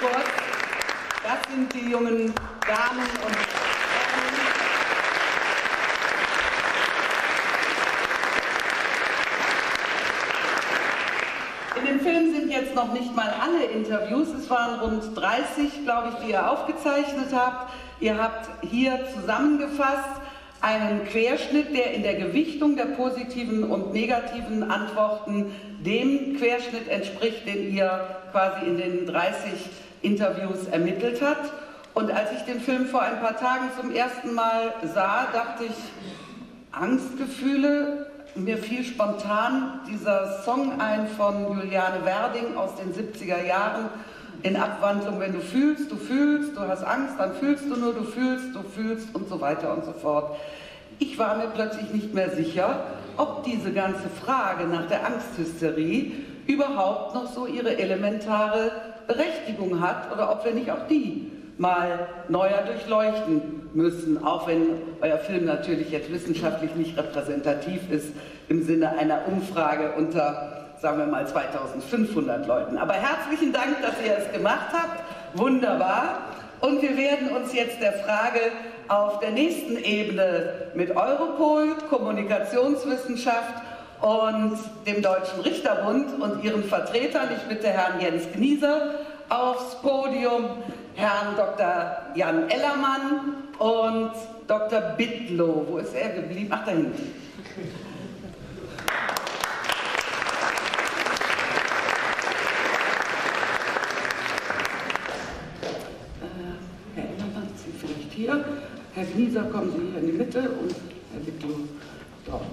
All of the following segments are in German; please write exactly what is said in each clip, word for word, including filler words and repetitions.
kurz. Das sind die jungen Damen und Herren. In dem Film sind jetzt noch nicht mal alle Interviews, es waren rund dreißig, glaube ich, die ihr aufgezeichnet habt. Ihr habt hier zusammengefasst einen Querschnitt, der in der Gewichtung der positiven und negativen Antworten dem Querschnitt entspricht, den ihr quasi in den dreißig Interviews ermittelt habt. Und als ich den Film vor ein paar Tagen zum ersten Mal sah, dachte ich, Angstgefühle. Mir fiel spontan dieser Song ein von Juliane Werding aus den siebziger Jahren in Abwandlung: wenn du fühlst, du fühlst, du hast Angst, dann fühlst du nur, du fühlst, du fühlst und so weiter und so fort. Ich war mir plötzlich nicht mehr sicher, ob diese ganze Frage nach der Angsthysterie überhaupt noch so ihre elementare Berechtigung hat oder ob wir nicht auch die mal neuer durchleuchten müssen, auch wenn euer Film natürlich jetzt wissenschaftlich nicht repräsentativ ist im Sinne einer Umfrage unter, sagen wir mal, zweitausendfünfhundert Leuten. Aber herzlichen Dank, dass ihr es gemacht habt. Wunderbar. Und wir werden uns jetzt der Frage auf der nächsten Ebene mit Europol, Kommunikationswissenschaft und dem Deutschen Richterbund und ihren Vertretern, ich bitte Herrn Jens Gnieser aufs Podium, Herrn Doktor Jan Ellermann und Doktor Bittlow. Wo ist er geblieben? Ach, da hinten. Äh, Herr Ellermann, Sie vielleicht hier. Herr Gnieser, kommen Sie hier in die Mitte und Herr Bittlow dort.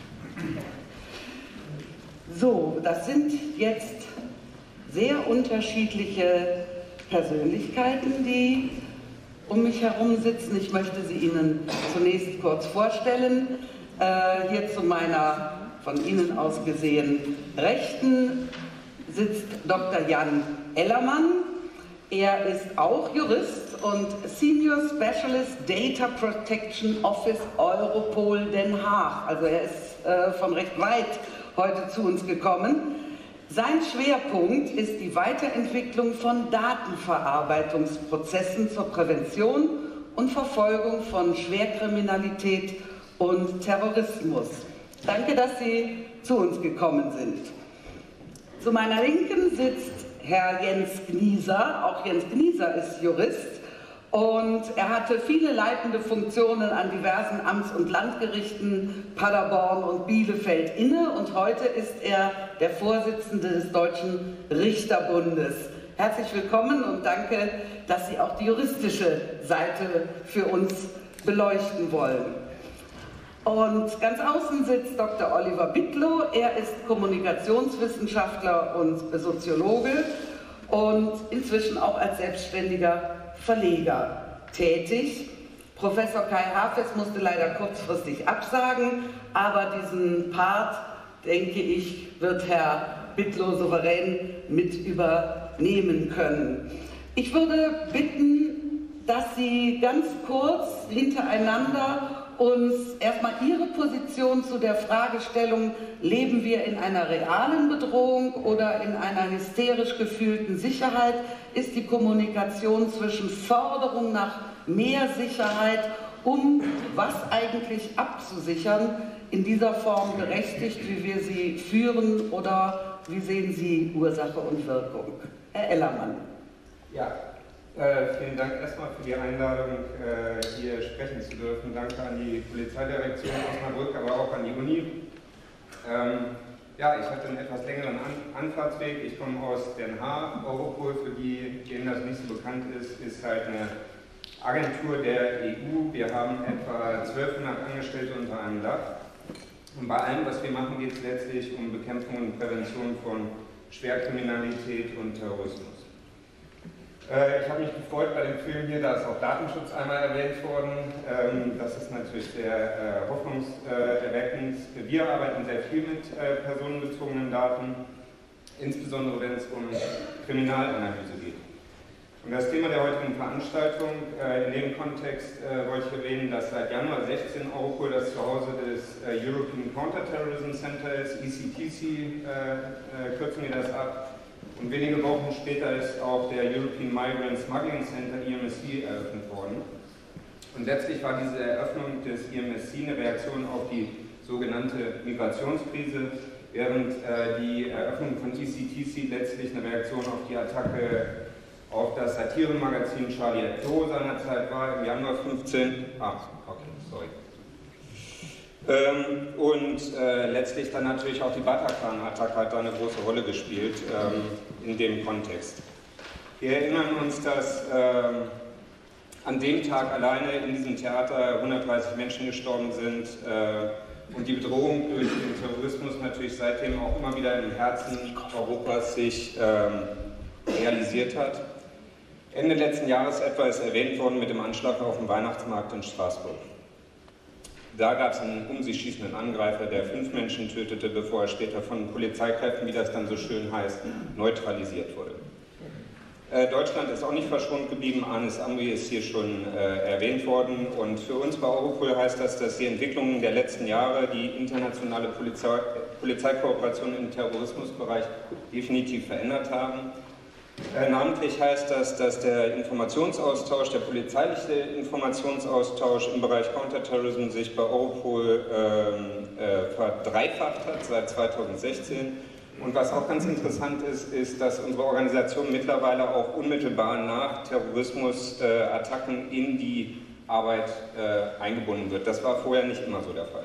So, das sind jetzt sehr unterschiedliche Persönlichkeiten, die um mich herum sitzen. Ich möchte sie Ihnen zunächst kurz vorstellen. Äh, hier zu meiner von Ihnen aus gesehen Rechten sitzt Doktor Jan Ellermann. Er ist auch Jurist und Senior Specialist Data Protection Office Europol Den Haag. Also er ist äh, von recht weit heute zu uns gekommen. Sein Schwerpunkt ist die Weiterentwicklung von Datenverarbeitungsprozessen zur Prävention und Verfolgung von Schwerkriminalität und Terrorismus. Danke, dass Sie zu uns gekommen sind. Zu meiner Linken sitzt Herr Jens Gnieser. Auch Jens Gnieser ist Jurist und er hatte viele leitende Funktionen an diversen Amts- und Landgerichten Paderborn und Bielefeld inne und heute ist er der Vorsitzende des Deutschen Richterbundes. Herzlich willkommen und danke, dass Sie auch die juristische Seite für uns beleuchten wollen. Und ganz außen sitzt Doktor Oliver Bittlow. Er ist Kommunikationswissenschaftler und Soziologe und inzwischen auch als selbstständiger Verleger tätig. Professor Kai Hafes musste leider kurzfristig absagen, aber diesen Part, denke ich, wird Herr Bittlow souverän mit übernehmen können. Ich würde bitten, dass Sie ganz kurz hintereinander uns erstmal Ihre Position zu der Fragestellung, leben wir in einer realen Bedrohung oder in einer hysterisch gefühlten Sicherheit? Ist die Kommunikation zwischen Forderung nach mehr Sicherheit, um was eigentlich abzusichern, in dieser Form berechtigt, wie wir sie führen, oder wie sehen Sie Ursache und Wirkung? Herr Ellermann. Ja. Äh, vielen Dank erstmal für die Einladung, äh, hier sprechen zu dürfen. Danke an die Polizeidirektion Osnabrück, aber auch an die Uni. Ähm, ja, ich hatte einen etwas längeren an Anfahrtsweg. Ich komme aus Den Haag. Europol, für die, denen das nicht so bekannt ist, ist halt eine Agentur der E U. Wir haben etwa zwölfhundert Angestellte unter einem Dach. Und bei allem, was wir machen, geht es letztlich um Bekämpfung und Prävention von Schwerkriminalität und Terrorismus. Ich habe mich gefreut bei dem Film hier, da ist auch Datenschutz einmal erwähnt worden. Das ist natürlich sehr hoffnungserweckend. Wir arbeiten sehr viel mit personenbezogenen Daten, insbesondere wenn es um Kriminalanalyse geht. Und das Thema der heutigen Veranstaltung, in dem Kontext wollte ich erwähnen, dass seit Januar sechzehn Europol das Zuhause des European Counterterrorism Center ist, E C T C kürzen wir das ab. Und wenige Wochen später ist auch der European Migrant Smuggling Center E M S C eröffnet worden. Und letztlich war diese Eröffnung des E M S C eine Reaktion auf die sogenannte Migrationskrise, während äh, die Eröffnung von E C T C letztlich eine Reaktion auf die Attacke auf das Satiremagazin Charlie Hebdo seinerzeit war, im Januar fünfzehn. Ah, okay, sorry. Ähm, und äh, letztlich dann natürlich auch die Bataclan-Attacke hat da eine große Rolle gespielt ähm, in dem Kontext. Wir erinnern uns, dass ähm, an dem Tag alleine in diesem Theater hundertdreißig Menschen gestorben sind äh, und die Bedrohung durch den Terrorismus natürlich seitdem auch immer wieder im Herzen Europas sich ähm, realisiert hat. Ende letzten Jahres etwa ist erwähnt worden mit dem Anschlag auf dem Weihnachtsmarkt in Straßburg. Da gab es einen um sich schießenden Angreifer, der fünf Menschen tötete, bevor er später von Polizeikräften, wie das dann so schön heißt, neutralisiert wurde. Äh, Deutschland ist auch nicht verschont geblieben, Anis Amri ist hier schon äh, erwähnt worden und für uns bei Europol heißt das, dass die Entwicklungen der letzten Jahre die internationale Polizei, Polizeikooperation im Terrorismusbereich definitiv verändert haben. Äh, namentlich heißt das, dass der Informationsaustausch, der polizeiliche Informationsaustausch im Bereich Counterterrorism sich bei Europol äh, äh, verdreifacht hat seit zweitausendsechzehn. Und was auch ganz interessant ist, ist, dass unsere Organisation mittlerweile auch unmittelbar nach Terrorismusattacken äh, in die Arbeit äh, eingebunden wird. Das war vorher nicht immer so der Fall.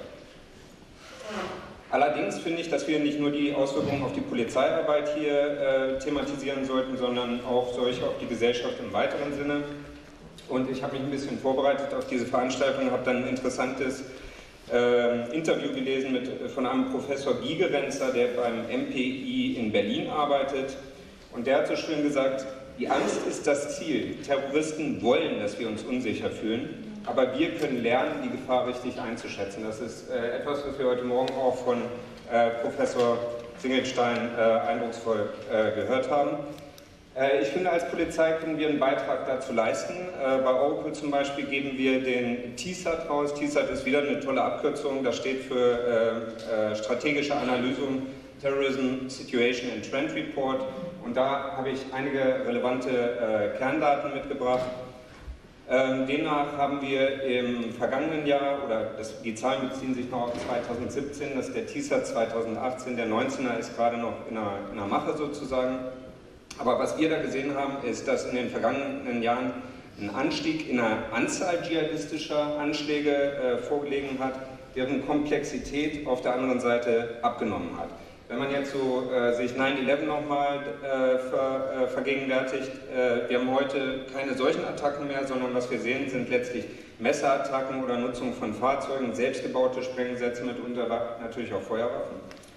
Allerdings finde ich, dass wir nicht nur die Auswirkungen auf die Polizeiarbeit hier äh, thematisieren sollten, sondern auch solche auf die Gesellschaft im weiteren Sinne. Und ich habe mich ein bisschen vorbereitet auf diese Veranstaltung, habe dann ein interessantes äh, Interview gelesen mit, von einem Professor Gigerenzer, der beim M P I in Berlin arbeitet. Und der hat so schön gesagt, die Angst ist das Ziel. Terroristen wollen, dass wir uns unsicher fühlen. Aber wir können lernen, die Gefahr richtig einzuschätzen. Das ist äh, etwas, was wir heute Morgen auch von äh, Professor Singelstein äh, eindrucksvoll äh, gehört haben. Äh, ich finde, als Polizei können wir einen Beitrag dazu leisten. Äh, bei Europol zum Beispiel geben wir den T S A T raus. T S A T ist wieder eine tolle Abkürzung. Das steht für äh, äh, strategische Analyse, Terrorism Situation and Trend Report. Und da habe ich einige relevante äh, Kerndaten mitgebracht. Ähm, demnach haben wir im vergangenen Jahr, oder das, die Zahlen beziehen sich noch auf zweitausendsiebzehn, das ist der T S A T zweitausendachtzehn, der neunzehner ist gerade noch in der, in der Mache sozusagen. Aber was wir da gesehen haben, ist, dass in den vergangenen Jahren ein Anstieg in der Anzahl dschihadistischer Anschläge äh, vorgelegen hat, deren Komplexität auf der anderen Seite abgenommen hat. Wenn man jetzt so äh, sich neun elf nochmal äh, ver, äh, vergegenwärtigt, äh, wir haben heute keine solchen Attacken mehr, sondern was wir sehen, sind letztlich Messerattacken oder Nutzung von Fahrzeugen, selbstgebaute Sprengsätze mitunter, natürlich auch Feuerwaffen.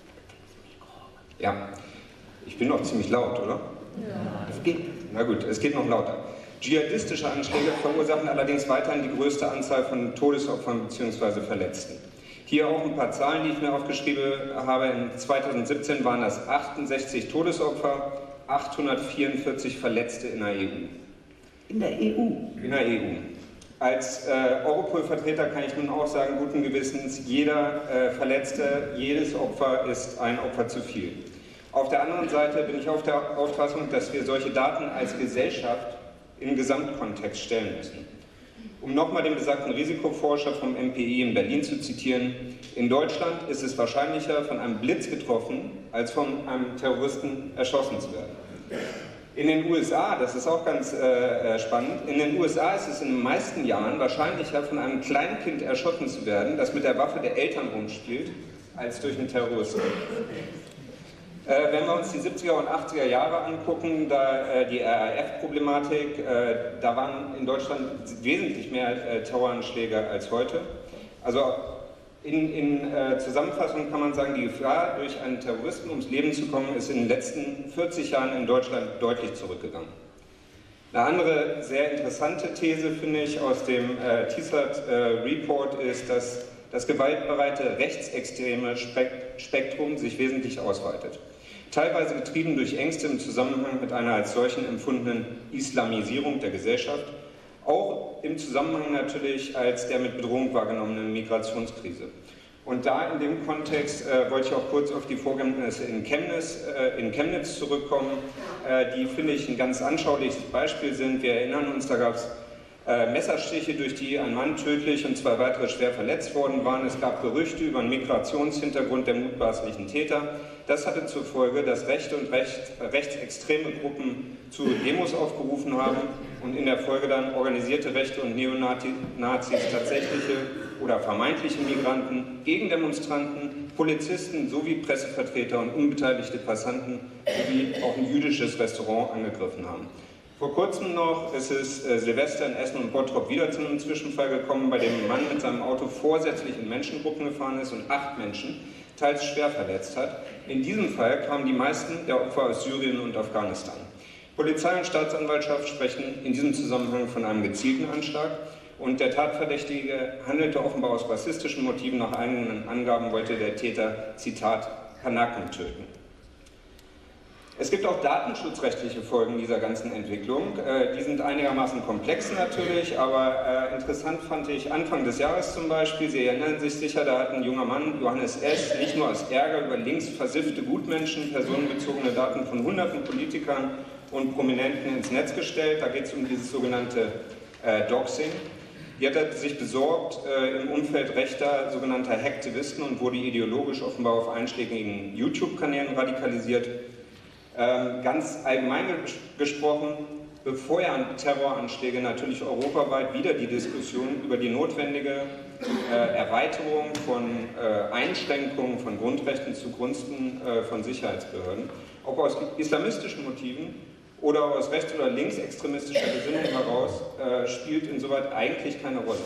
Ja, ich bin noch ziemlich laut, oder? Ja, es geht. Na gut, es geht noch lauter. Dschihadistische Anschläge verursachen allerdings weiterhin die größte Anzahl von Todesopfern bzw. Verletzten. Hier auch ein paar Zahlen, die ich mir aufgeschrieben habe. In zweitausendsiebzehn waren das achtundsechzig Todesopfer, achthundertvierundvierzig Verletzte in der E U. In der E U? In der E U. Als äh, Europol-Vertreter kann ich nun auch sagen, guten Gewissens, jeder äh, Verletzte, jedes Opfer ist ein Opfer zu viel. Auf der anderen Seite bin ich auf der Auffassung, dass wir solche Daten als Gesellschaft im Gesamtkontext stellen müssen. Um nochmal den besagten Risikoforscher vom M P I in Berlin zu zitieren, in Deutschland ist es wahrscheinlicher, von einem Blitz getroffen, als von einem Terroristen erschossen zu werden. In den U S A, das ist auch ganz äh, spannend, in den U S A ist es in den meisten Jahren wahrscheinlicher, von einem kleinen Kind erschossen zu werden, das mit der Waffe der Eltern rumspielt, als durch einen Terroristen. Äh, wenn wir uns die siebziger und achtziger Jahre angucken, da äh, die R A F-Problematik, äh, da waren in Deutschland wesentlich mehr äh, Terroranschläge als heute. Also in, in äh, Zusammenfassung kann man sagen, die Gefahr, durch einen Terroristen ums Leben zu kommen, ist in den letzten vierzig Jahren in Deutschland deutlich zurückgegangen. Eine andere sehr interessante These, finde ich, aus dem äh, T S A T-Report äh, ist, dass das gewaltbereite rechtsextreme Spektrum sich wesentlich ausweitet. Teilweise getrieben durch Ängste im Zusammenhang mit einer als solchen empfundenen Islamisierung der Gesellschaft, auch im Zusammenhang natürlich als der mit Bedrohung wahrgenommenen Migrationskrise. Und da in dem Kontext äh, wollte ich auch kurz auf die Vorkommnisse in Chemnitz, äh, in Chemnitz zurückkommen, äh, die, finde ich, ein ganz anschauliches Beispiel sind. Wir erinnern uns, da gab es äh, Messerstiche, durch die ein Mann tödlich und zwei weitere schwer verletzt worden waren. Es gab Gerüchte über einen Migrationshintergrund der mutmaßlichen Täter. Das hatte zur Folge, dass rechte und recht, rechtsextreme Gruppen zu Demos aufgerufen haben und in der Folge dann organisierte Rechte und Neonazis tatsächliche oder vermeintliche Migranten, Gegendemonstranten, Polizisten sowie Pressevertreter und unbeteiligte Passanten sowie auch ein jüdisches Restaurant angegriffen haben. Vor kurzem noch ist es äh, Silvester in Essen und Bottrop wieder zu einem Zwischenfall gekommen, bei dem ein Mann mit seinem Auto vorsätzlich in Menschengruppen gefahren ist und acht Menschen teils schwer verletzt hat. In diesem Fall kamen die meisten der Opfer aus Syrien und Afghanistan. Polizei und Staatsanwaltschaft sprechen in diesem Zusammenhang von einem gezielten Anschlag. Und der Tatverdächtige handelte offenbar aus rassistischen Motiven. Nach eigenen Angaben wollte der Täter, Zitat, Kanaken töten. Es gibt auch datenschutzrechtliche Folgen dieser ganzen Entwicklung. Äh, die sind einigermaßen komplex natürlich, aber äh, interessant fand ich Anfang des Jahres zum Beispiel, Sie erinnern sich sicher, da hat ein junger Mann, Johannes S., nicht nur aus Ärger über links versiffte Gutmenschen personenbezogene Daten von hunderten Politikern und Prominenten ins Netz gestellt. Da geht es um dieses sogenannte äh, Doxing. Die hat er sich besorgt äh, im Umfeld rechter sogenannter Hacktivisten und wurde ideologisch offenbar auf einschlägigen YouTube-Kanälen radikalisiert. Ähm, ganz allgemein gesprochen befeuern Terroranschläge natürlich europaweit wieder die Diskussion über die notwendige äh, Erweiterung von äh, Einschränkungen von Grundrechten zugunsten äh, von Sicherheitsbehörden, ob aus islamistischen Motiven oder aus rechts- oder linksextremistischer Gesinnung heraus, äh, spielt insoweit eigentlich keine Rolle.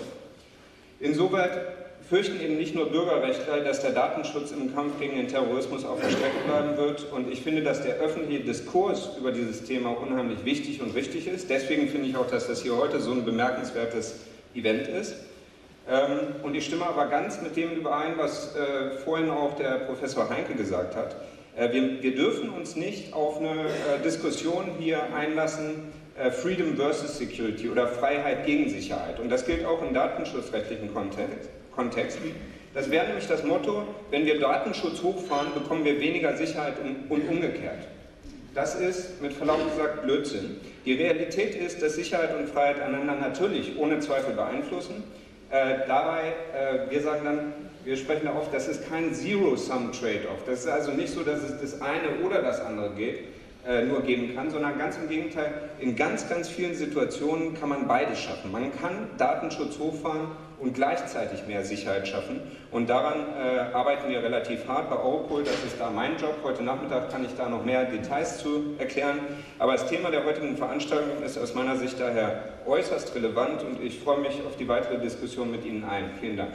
Insoweit fürchten eben nicht nur Bürgerrechtler, dass der Datenschutz im Kampf gegen den Terrorismus auf der Strecke bleiben wird. Und ich finde, dass der öffentliche Diskurs über dieses Thema unheimlich wichtig und richtig ist. Deswegen finde ich auch, dass das hier heute so ein bemerkenswertes Event ist. Ähm, und ich stimme aber ganz mit dem überein, was äh, vorhin auch der Professor Heinke gesagt hat. Wir, wir dürfen uns nicht auf eine äh, Diskussion hier einlassen, äh, Freedom versus Security oder Freiheit gegen Sicherheit. Und das gilt auch im datenschutzrechtlichen Kontext. Kontext. Das wäre nämlich das Motto, wenn wir Datenschutz hochfahren, bekommen wir weniger Sicherheit und umgekehrt. Das ist, mit Verlaub gesagt, Blödsinn. Die Realität ist, dass Sicherheit und Freiheit einander natürlich ohne Zweifel beeinflussen. Äh, dabei, äh, wir sagen dann, wir sprechen da oft, das ist kein Zero-Sum-Trade-off. Das ist also nicht so, dass es das eine oder das andere geht, äh, nur geben kann, sondern ganz im Gegenteil, in ganz, ganz vielen Situationen kann man beides schaffen. Man kann Datenschutz hochfahren und gleichzeitig mehr Sicherheit schaffen. Und daran äh, arbeiten wir relativ hart bei Europol. Das ist da mein Job. Heute Nachmittag kann ich da noch mehr Details zu erklären. Aber das Thema der heutigen Veranstaltung ist aus meiner Sicht daher äußerst relevant und ich freue mich auf die weitere Diskussion mit Ihnen allen. Vielen Dank.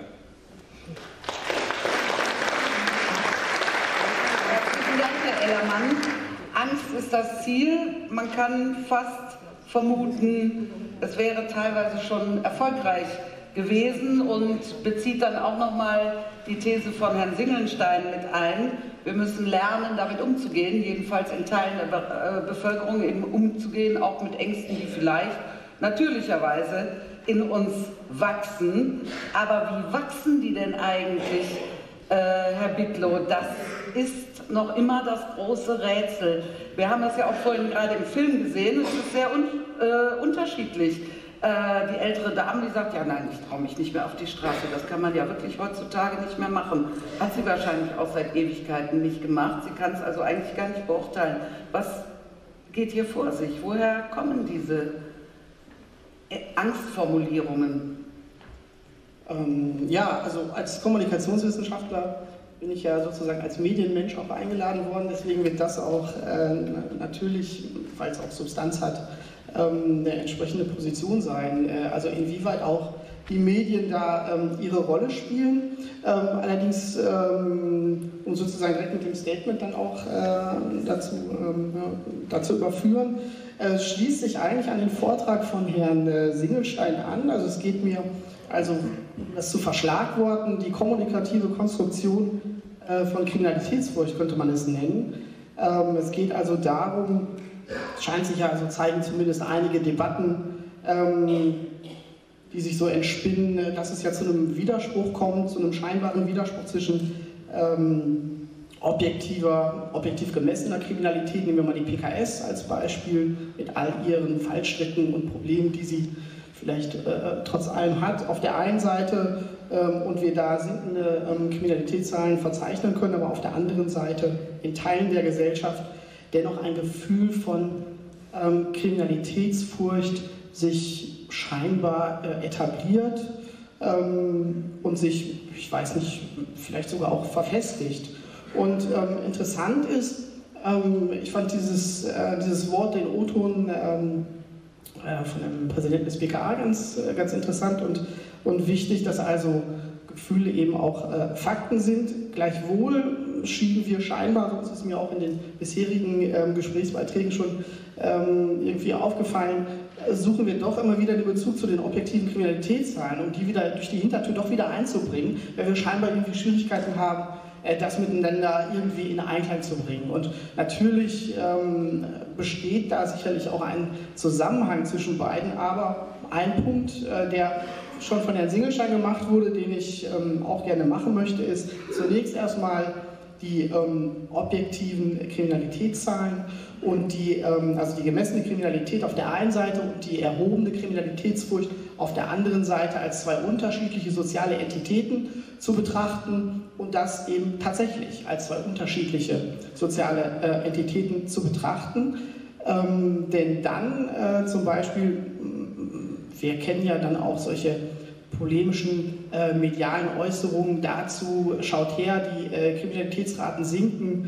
Vielen Dank, Herr Ellermann. Angst ist das Ziel. Man kann fast vermuten, es wäre teilweise schon erfolgreich gewesen und bezieht dann auch nochmal die These von Herrn Singelstein mit ein. Wir müssen lernen, damit umzugehen, jedenfalls in Teilen der Be äh, Bevölkerung eben umzugehen, auch mit Ängsten, die vielleicht natürlicherweise in uns wachsen. Aber wie wachsen die denn eigentlich, äh, Herr Bittlow? Das ist noch immer das große Rätsel. Wir haben das ja auch vorhin gerade im Film gesehen, es ist sehr un äh, unterschiedlich. Die ältere Dame, die sagt, ja nein, ich traue mich nicht mehr auf die Straße, das kann man ja wirklich heutzutage nicht mehr machen. Hat sie wahrscheinlich auch seit Ewigkeiten nicht gemacht, sie kann es also eigentlich gar nicht beurteilen. Was geht hier vor sich? Woher kommen diese Angstformulierungen? Ähm, ja, also als Kommunikationswissenschaftler bin ich ja sozusagen als Medienmensch auch eingeladen worden, deswegen wird das auch äh, natürlich, weil es auch Substanz hat, eine entsprechende Position sein, also inwieweit auch die Medien da ähm, ihre Rolle spielen. Ähm, allerdings, ähm, um sozusagen direkt mit dem Statement dann auch äh, dazu, ähm, ja, dazu überführen, äh, schließt sich eigentlich an den Vortrag von Herrn äh, Singelstein an. Also es geht mir, also um das zu verschlagworten, die kommunikative Konstruktion äh, von Kriminalitätsfurcht könnte man es nennen. Ähm, es geht also darum, es scheint sich ja, also zeigen zumindest einige Debatten, ähm, die sich so entspinnen, dass es ja zu einem Widerspruch kommt, zu einem scheinbaren Widerspruch zwischen ähm, objektiver, objektiv gemessener Kriminalität, nehmen wir mal die P K S als Beispiel, mit all ihren Fallstricken und Problemen, die sie vielleicht äh, trotz allem hat, auf der einen Seite ähm, und wir da sinkende ähm, Kriminalitätszahlen verzeichnen können, aber auf der anderen Seite in Teilen der Gesellschaft dennoch ein Gefühl von ähm, Kriminalitätsfurcht sich scheinbar äh, etabliert ähm, und sich, ich weiß nicht, vielleicht sogar auch verfestigt. Und ähm, interessant ist, ähm, ich fand dieses, äh, dieses Wort, den O-Ton ähm, von dem Präsidenten des B K A ganz, ganz interessant und, und wichtig, dass also Gefühle eben auch äh, Fakten sind. Gleichwohl schieben wir scheinbar, so ist es mir auch in den bisherigen ähm, Gesprächsbeiträgen schon ähm, irgendwie aufgefallen, suchen wir doch immer wieder den Bezug zu den objektiven Kriminalitätszahlen, um die wieder durch die Hintertür doch wieder einzubringen, weil wir scheinbar irgendwie Schwierigkeiten haben, das miteinander irgendwie in Einklang zu bringen. Und natürlich ähm, besteht da sicherlich auch ein Zusammenhang zwischen beiden, aber ein Punkt, äh, der schon von Herrn Singelstein gemacht wurde, den ich ähm, auch gerne machen möchte, ist zunächst erstmal die ähm, objektiven Kriminalitätszahlen und die, ähm, also die gemessene Kriminalität auf der einen Seite und die erhobene Kriminalitätsfurcht auf der anderen Seite als zwei unterschiedliche soziale Entitäten zu betrachten und das eben tatsächlich als zwei unterschiedliche soziale äh, Entitäten zu betrachten. Ähm, denn dann äh, zum Beispiel, wir kennen ja dann auch solche polemischen äh, medialen Äußerungen dazu, schaut her, die äh, Kriminalitätsraten sinken,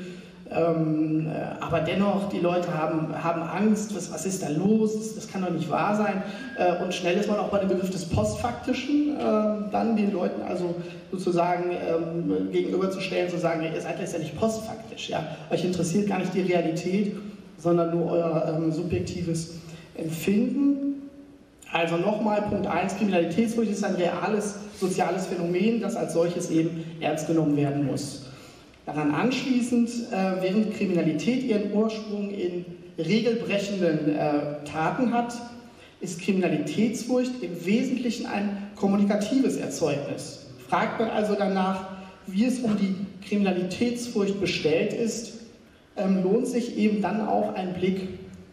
ähm, äh, aber dennoch, die Leute haben, haben Angst, was, was ist da los, das, das kann doch nicht wahr sein. Äh, und schnell ist man auch bei dem Begriff des Postfaktischen, äh, dann den Leuten also sozusagen ähm, gegenüberzustellen, zu sagen, ihr seid letztendlich postfaktisch, ja? Euch interessiert gar nicht die Realität, sondern nur euer ähm, subjektives Empfinden. Also nochmal, Punkt eins, Kriminalitätsfurcht ist ein reales soziales Phänomen, das als solches eben ernst genommen werden muss. Daran anschließend, äh, während Kriminalität ihren Ursprung in regelbrechenden äh, Taten hat, ist Kriminalitätsfurcht im Wesentlichen ein kommunikatives Erzeugnis. Fragt man also danach, wie es um die Kriminalitätsfurcht bestellt ist, ähm, lohnt sich eben dann auch ein Blick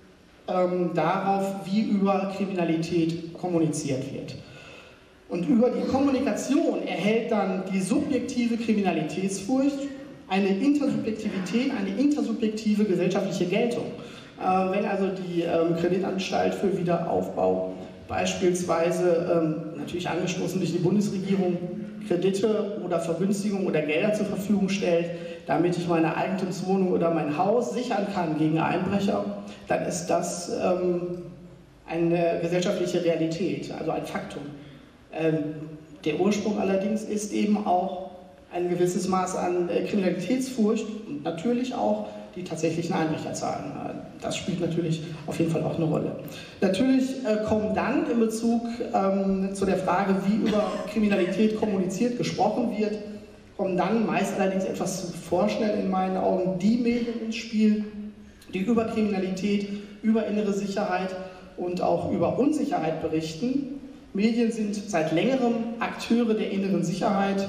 Ähm, darauf, wie über Kriminalität kommuniziert wird. Und über die Kommunikation erhält dann die subjektive Kriminalitätsfurcht eine Intersubjektivität, eine intersubjektive gesellschaftliche Geltung. Äh, wenn also die ähm, Kreditanstalt für Wiederaufbau beispielsweise, ähm, natürlich angestoßen durch die Bundesregierung, Kredite oder Vergünstigungen oder Gelder zur Verfügung stellt, damit ich meine Eigentumswohnung oder mein Haus sichern kann gegen Einbrecher, dann ist das ähm, eine gesellschaftliche Realität, also ein Faktum. Ähm, der Ursprung allerdings ist eben auch ein gewisses Maß an äh, Kriminalitätsfurcht und natürlich auch die tatsächlichen Einbrecherzahlen. Das spielt natürlich auf jeden Fall auch eine Rolle. Natürlich äh, kommen dann in Bezug ähm, zu der Frage, wie über Kriminalität kommuniziert, gesprochen wird, kommen dann meist allerdings etwas zu vorschnell in meinen Augen die Medien ins Spiel, die über Kriminalität, über innere Sicherheit und auch über Unsicherheit berichten. Medien sind seit längerem Akteure der inneren Sicherheit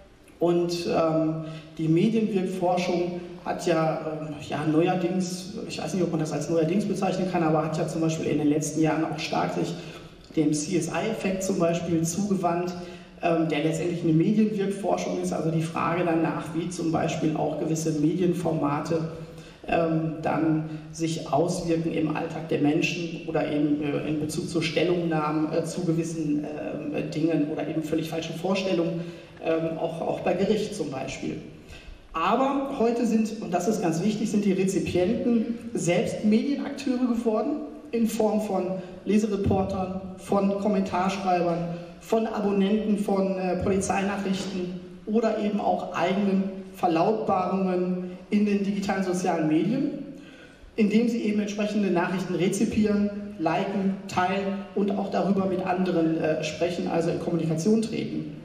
und ähm, die Medienwirkforschung hat ja, äh, ja neuerdings, ich weiß nicht, ob man das als neuerdings bezeichnen kann, aber hat ja zum Beispiel in den letzten Jahren auch stark sich dem C S I-Effekt zum Beispiel zugewandt, ähm, der letztendlich eine Medienwirkforschung ist, also die Frage danach, wie zum Beispiel auch gewisse Medienformate ähm, dann sich auswirken im Alltag der Menschen oder eben äh, in Bezug zu Stellungnahmen äh, zu gewissen äh, Dingen oder eben völlig falschen Vorstellungen, äh, auch, auch bei Gericht zum Beispiel. Aber heute sind, und das ist ganz wichtig, sind die Rezipienten selbst Medienakteure geworden, in Form von Lesereportern, von Kommentarschreibern, von Abonnenten von äh, Polizeinachrichten oder eben auch eigenen Verlautbarungen in den digitalen sozialen Medien, indem sie eben entsprechende Nachrichten rezipieren, liken, teilen und auch darüber mit anderen äh, sprechen, also in Kommunikation treten.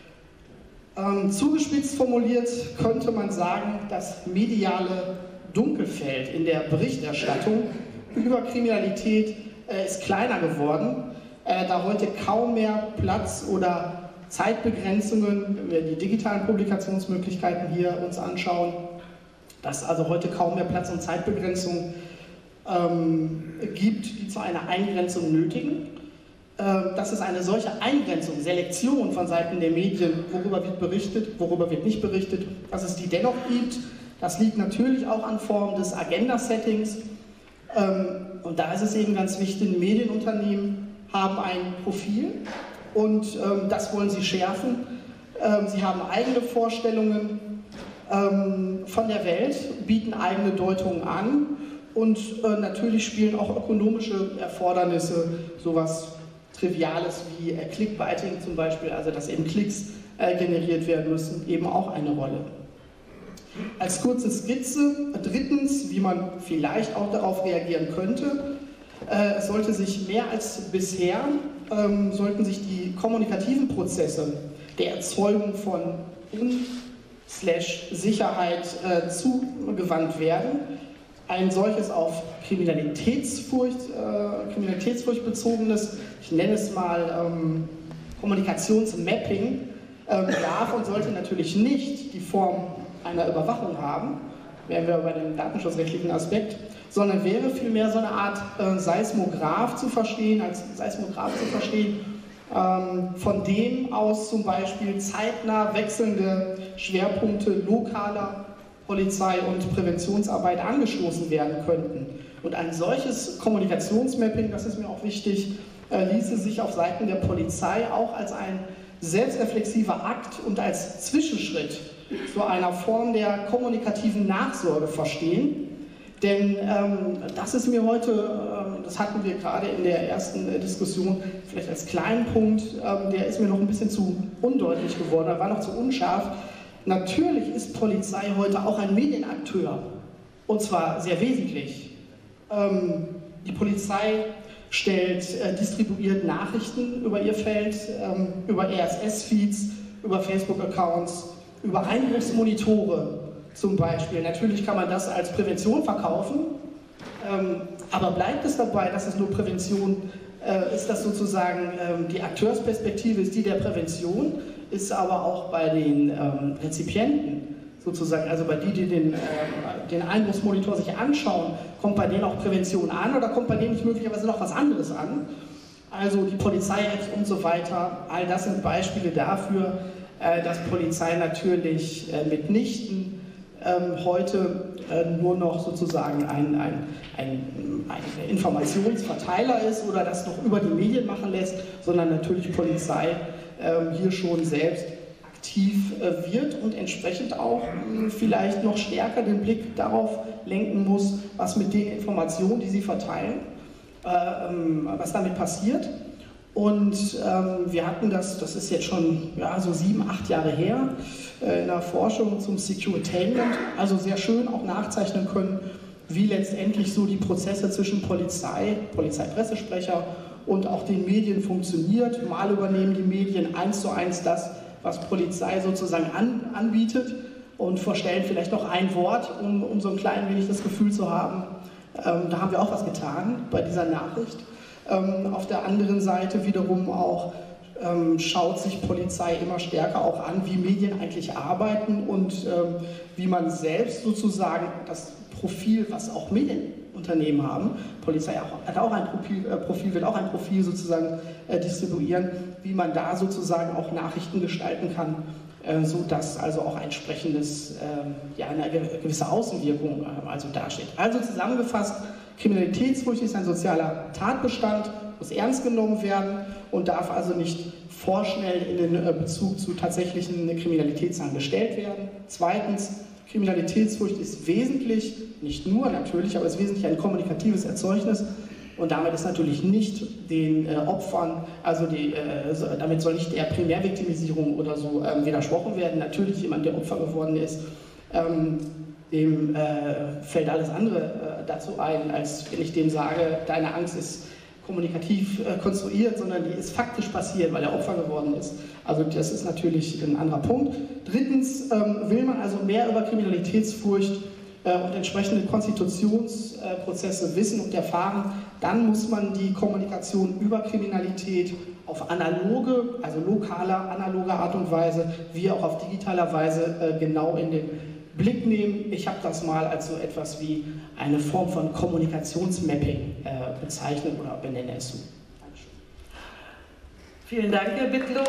Ähm, zugespitzt formuliert könnte man sagen, das mediale Dunkelfeld in der Berichterstattung über Kriminalität äh, ist kleiner geworden. äh, da heute kaum mehr Platz oder Zeitbegrenzungen, wenn wir die digitalen Publikationsmöglichkeiten hier uns anschauen, dass also heute kaum mehr Platz und Zeitbegrenzungen ähm, gibt, die zu einer Eingrenzung nötigen. Äh, dass es eine solche Eingrenzung, Selektion von Seiten der Medien, worüber wird berichtet, worüber wird nicht berichtet, dass es die dennoch gibt, das liegt natürlich auch an Form des Agenda-Settings. Ähm, und da ist es eben ganz wichtig, Medienunternehmen haben ein Profil und ähm, das wollen sie schärfen. Ähm, sie haben eigene Vorstellungen ähm, von der Welt, bieten eigene Deutungen an und äh, natürlich spielen auch ökonomische Erfordernisse, sowas Triviales wie äh, Clickbaiting zum Beispiel, also dass eben Klicks äh, generiert werden müssen, eben auch eine Rolle. Als kurze Skizze, drittens, wie man vielleicht auch darauf reagieren könnte, äh, es sollte sich mehr als bisher, ähm, sollten sich die kommunikativen Prozesse der Erzeugung von Un-Sicherheit äh, zugewandt werden. Ein solches auf Kriminalitätsfurcht, äh, Kriminalitätsfurcht bezogenes, ich nenne es mal ähm, Kommunikationsmapping, ähm, darf und sollte natürlich nicht die Form einer Überwachung haben, wären wir bei dem datenschutzrechtlichen Aspekt, sondern wäre vielmehr so eine Art äh, Seismograph zu verstehen, als Seismograph zu verstehen, ähm, von dem aus zum Beispiel zeitnah wechselnde Schwerpunkte lokaler Polizei- und Präventionsarbeit angestoßen werden könnten. Und ein solches Kommunikationsmapping, das ist mir auch wichtig, äh, ließe sich auf Seiten der Polizei auch als ein selbstreflexiver Akt und als Zwischenschritt zu einer Form der kommunikativen Nachsorge verstehen. Denn ähm, das ist mir heute, ähm, das hatten wir gerade in der ersten äh, Diskussion, vielleicht als kleinen Punkt, ähm, der ist mir noch ein bisschen zu undeutlich geworden, er war noch zu unscharf. Natürlich ist Polizei heute auch ein Medienakteur, und zwar sehr wesentlich. Ähm, die Polizei stellt, äh, distribuiert Nachrichten über ihr Feld, ähm, über R S S-Feeds, über Facebook-Accounts, über Eingriffsmonitore zum Beispiel. Natürlich kann man das als Prävention verkaufen, ähm, aber bleibt es dabei, dass es nur Prävention äh, ist, das sozusagen ähm, die Akteursperspektive ist die der Prävention, ist aber auch bei den ähm, Rezipienten sozusagen, also bei die, die den, äh, den Eingriffsmonitor sich anschauen, kommt bei denen auch Prävention an oder kommt bei denen nicht möglicherweise noch was anderes an? Also die Polizei-Apps und so weiter, all das sind Beispiele dafür, äh, dass Polizei natürlich äh, mitnichten ähm, heute äh, nur noch sozusagen ein, ein, ein, ein Informationsverteiler ist oder das noch über die Medien machen lässt, sondern natürlich Polizei ähm, hier schon selbst aktiv äh, wird und entsprechend auch mh, vielleicht noch stärker den Blick darauf lenken muss, was mit den Informationen, die sie verteilen, äh, ähm, was damit passiert. Und ähm, wir hatten das, das ist jetzt schon ja, so sieben, acht Jahre her, äh, in der Forschung zum Securitainment, also sehr schön auch nachzeichnen können, wie letztendlich so die Prozesse zwischen Polizei, Polizeipressesprecher und auch den Medien funktioniert. Mal übernehmen die Medien eins zu eins das, was Polizei sozusagen an, anbietet und vorstellen vielleicht noch ein Wort, um, um so ein klein wenig das Gefühl zu haben, ähm, da haben wir auch was getan bei dieser Nachricht. Ähm, auf der anderen Seite wiederum auch ähm, schaut sich Polizei immer stärker auch an, wie Medien eigentlich arbeiten und ähm, wie man selbst sozusagen das Profil, was auch Medienunternehmen haben, Polizei auch, hat auch ein Profil, äh, Profil, wird auch ein Profil sozusagen äh, distribuieren, wie man da sozusagen auch Nachrichten gestalten kann, äh, sodass also auch ein entsprechendes, äh, ja, eine gewisse Außenwirkung äh, also dasteht. Also zusammengefasst, Kriminalitätsfurcht ist ein sozialer Tatbestand, muss ernst genommen werden und darf also nicht vorschnell in den äh, Bezug zu tatsächlichen Kriminalitätszahlen gestellt werden. Zweitens, Kriminalitätsfurcht ist wesentlich, nicht nur natürlich, aber ist wesentlich ein kommunikatives Erzeugnis und damit ist natürlich nicht den äh, Opfern, also die, äh, so, damit soll nicht der Primärviktimisierung oder so ähm, widersprochen werden. Natürlich jemand, der Opfer geworden ist, ähm, dem äh, fällt alles andere äh, dazu ein, als wenn ich dem sage, deine Angst ist kommunikativ äh, konstruiert, sondern die ist faktisch passiert, weil er Opfer geworden ist. Also das ist natürlich ein anderer Punkt. Drittens ähm, will man also mehr über Kriminalitätsfurcht und entsprechende Konstitutionsprozesse wissen und erfahren, dann muss man die Kommunikation über Kriminalität auf analoge, also lokaler, analoger Art und Weise, wie auch auf digitaler Weise genau in den Blick nehmen. Ich habe das mal als so etwas wie eine Form von Kommunikationsmapping bezeichnet oder benenne es so. Dankeschön. Vielen Dank, Herr Bittlow.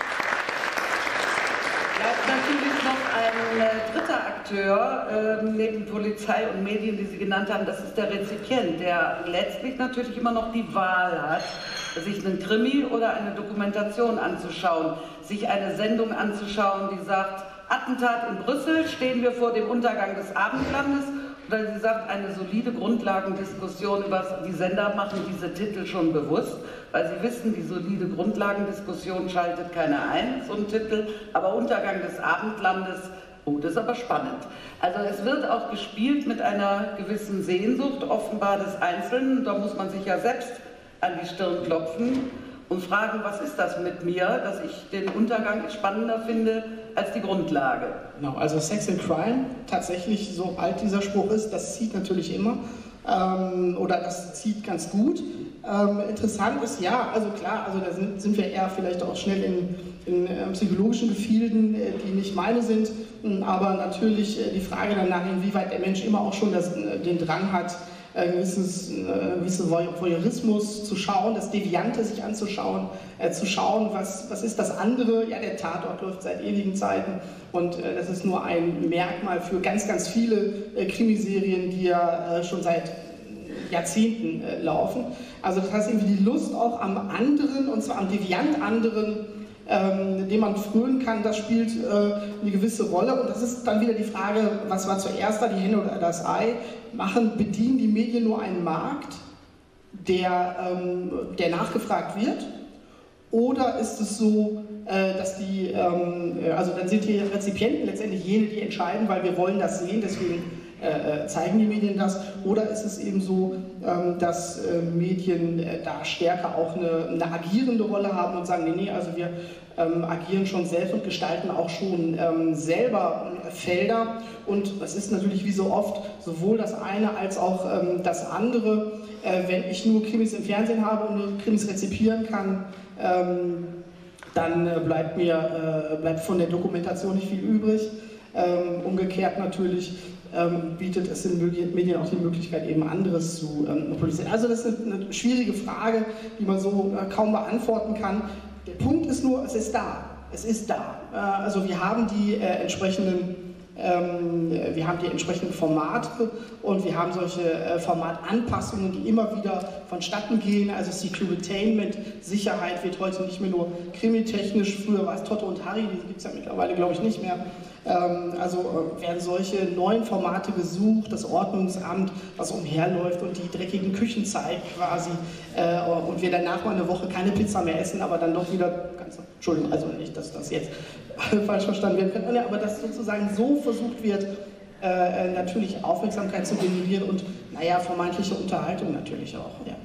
Bleibt natürlich noch ein äh, dritter Akteur äh, neben Polizei und Medien, die Sie genannt haben, das ist der Rezipient, der letztlich natürlich immer noch die Wahl hat, sich einen Krimi oder eine Dokumentation anzuschauen, sich eine Sendung anzuschauen, die sagt, Attentat in Brüssel, stehen wir vor dem Untergang des Abendlandes, oder sie sagt, eine solide Grundlagendiskussion über die Sender machen diese Titel schon bewusst, weil sie wissen, die solide Grundlagendiskussion schaltet keiner ein, so ein Titel, aber Untergang des Abendlandes, oh, das ist aber spannend. Also es wird auch gespielt mit einer gewissen Sehnsucht, offenbar des Einzelnen, da muss man sich ja selbst an die Stirn klopfen und fragen, was ist das mit mir, dass ich den Untergang spannender finde als die Grundlage. Genau, also Sex and Crime, tatsächlich, so alt dieser Spruch ist, das zieht natürlich immer, ähm, oder das zieht ganz gut. Ähm, interessant ist, ja, also klar, also da sind, sind wir eher vielleicht auch schnell in, in äh, psychologischen Gefilden, äh, die nicht meine sind, aber natürlich äh, die Frage danach, inwieweit der Mensch immer auch schon das, äh, den Drang hat, Äh, gewisses, äh, gewissen Voyeurismus zu schauen, das Deviante sich anzuschauen, äh, zu schauen, was, was ist das andere. Ja, der Tatort läuft seit ewigen Zeiten und äh, das ist nur ein Merkmal für ganz, ganz viele äh, Krimiserien, die ja äh, schon seit Jahrzehnten äh, laufen. Also das heißt irgendwie die Lust auch am anderen, und zwar am deviant anderen, Ähm, dem man frönen kann, das spielt äh, eine gewisse Rolle. Und das ist dann wieder die Frage, was war zuerst da, die Henne oder das Ei? Machen, bedienen die Medien nur einen Markt, der, ähm, der nachgefragt wird? Oder ist es so, äh, dass die, ähm, also dann sind die Rezipienten letztendlich jene, die entscheiden, weil wir wollen das sehen, deswegen äh, zeigen die Medien das? Oder ist es eben so, ähm, dass äh, Medien äh, da stärker auch eine, eine agierende Rolle haben und sagen, nee, nee, also wir ähm, agieren schon selbst und gestalten auch schon ähm, selber äh, Felder. Und es ist natürlich wie so oft sowohl das eine als auch ähm, das andere. Äh, wenn ich nur Krimis im Fernsehen habe und nur Krimis rezipieren kann, ähm, dann äh, bleibt mir äh, bleibt von der Dokumentation nicht viel übrig. Ähm, umgekehrt natürlich ähm, bietet es den Medien auch die Möglichkeit, eben anderes zu ähm, produzieren. Also das ist eine, eine schwierige Frage, die man so äh, kaum beantworten kann. Der Punkt ist nur, es ist da. Es ist da. Äh, also wir haben die äh, entsprechenden Ähm, wir haben die entsprechenden Formate und wir haben solche äh, Formatanpassungen, die immer wieder vonstatten gehen. Also Securitainment, Sicherheit wird heute nicht mehr nur krimitechnisch, früher war es Toto und Harry, die gibt es ja mittlerweile, glaube ich, nicht mehr. Ähm, also äh, werden solche neuen Formate gesucht, das Ordnungsamt, was umherläuft und die dreckigen Küchen zeigt quasi äh, und wir danach mal eine Woche keine Pizza mehr essen, aber dann doch wieder, ganz, Entschuldigung, also nicht, dass das jetzt falsch verstanden werden kann, aber dass sozusagen so versucht wird, äh, natürlich Aufmerksamkeit zu generieren und, naja, vermeintliche Unterhaltung natürlich auch. Ja.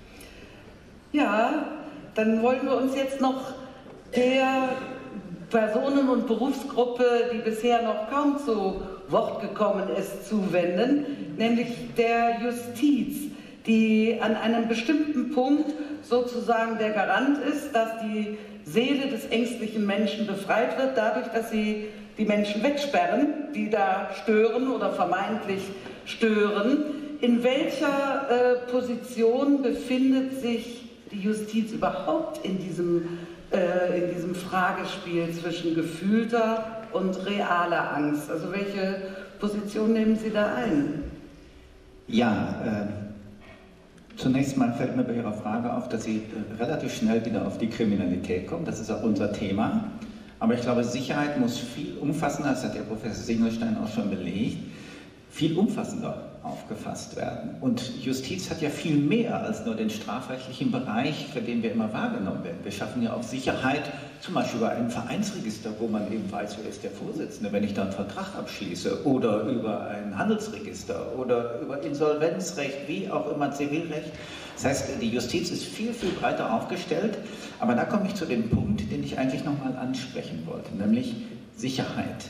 Ja, dann wollen wir uns jetzt noch der Personen- und Berufsgruppe, die bisher noch kaum zu Wort gekommen ist, zuwenden, nämlich der Justiz, die an einem bestimmten Punkt sozusagen der Garant ist, dass die Seele des ängstlichen Menschen befreit wird, dadurch, dass sie die Menschen wegsperren, die da stören oder vermeintlich stören. In welcher äh, Position befindet sich die Justiz überhaupt in diesem, äh, in diesem Fragespiel zwischen gefühlter und realer Angst? Also welche Position nehmen Sie da ein? Ja, äh zunächst mal fällt mir bei Ihrer Frage auf, dass Sie relativ schnell wieder auf die Kriminalität kommen. Das ist auch unser Thema. Aber ich glaube, Sicherheit muss viel umfassender, das hat der Professor Singelstein auch schon belegt, viel umfassender aufgefasst werden. Und Justiz hat ja viel mehr als nur den strafrechtlichen Bereich, für den wir immer wahrgenommen werden. Wir schaffen ja auch Sicherheit, zum Beispiel über ein Vereinsregister, wo man eben weiß, wer ist der Vorsitzende, wenn ich da einen Vertrag abschließe, oder über ein Handelsregister oder über Insolvenzrecht, wie auch immer, Zivilrecht. Das heißt, die Justiz ist viel, viel breiter aufgestellt, aber da komme ich zu dem Punkt, den ich eigentlich nochmal ansprechen wollte, nämlich Sicherheit.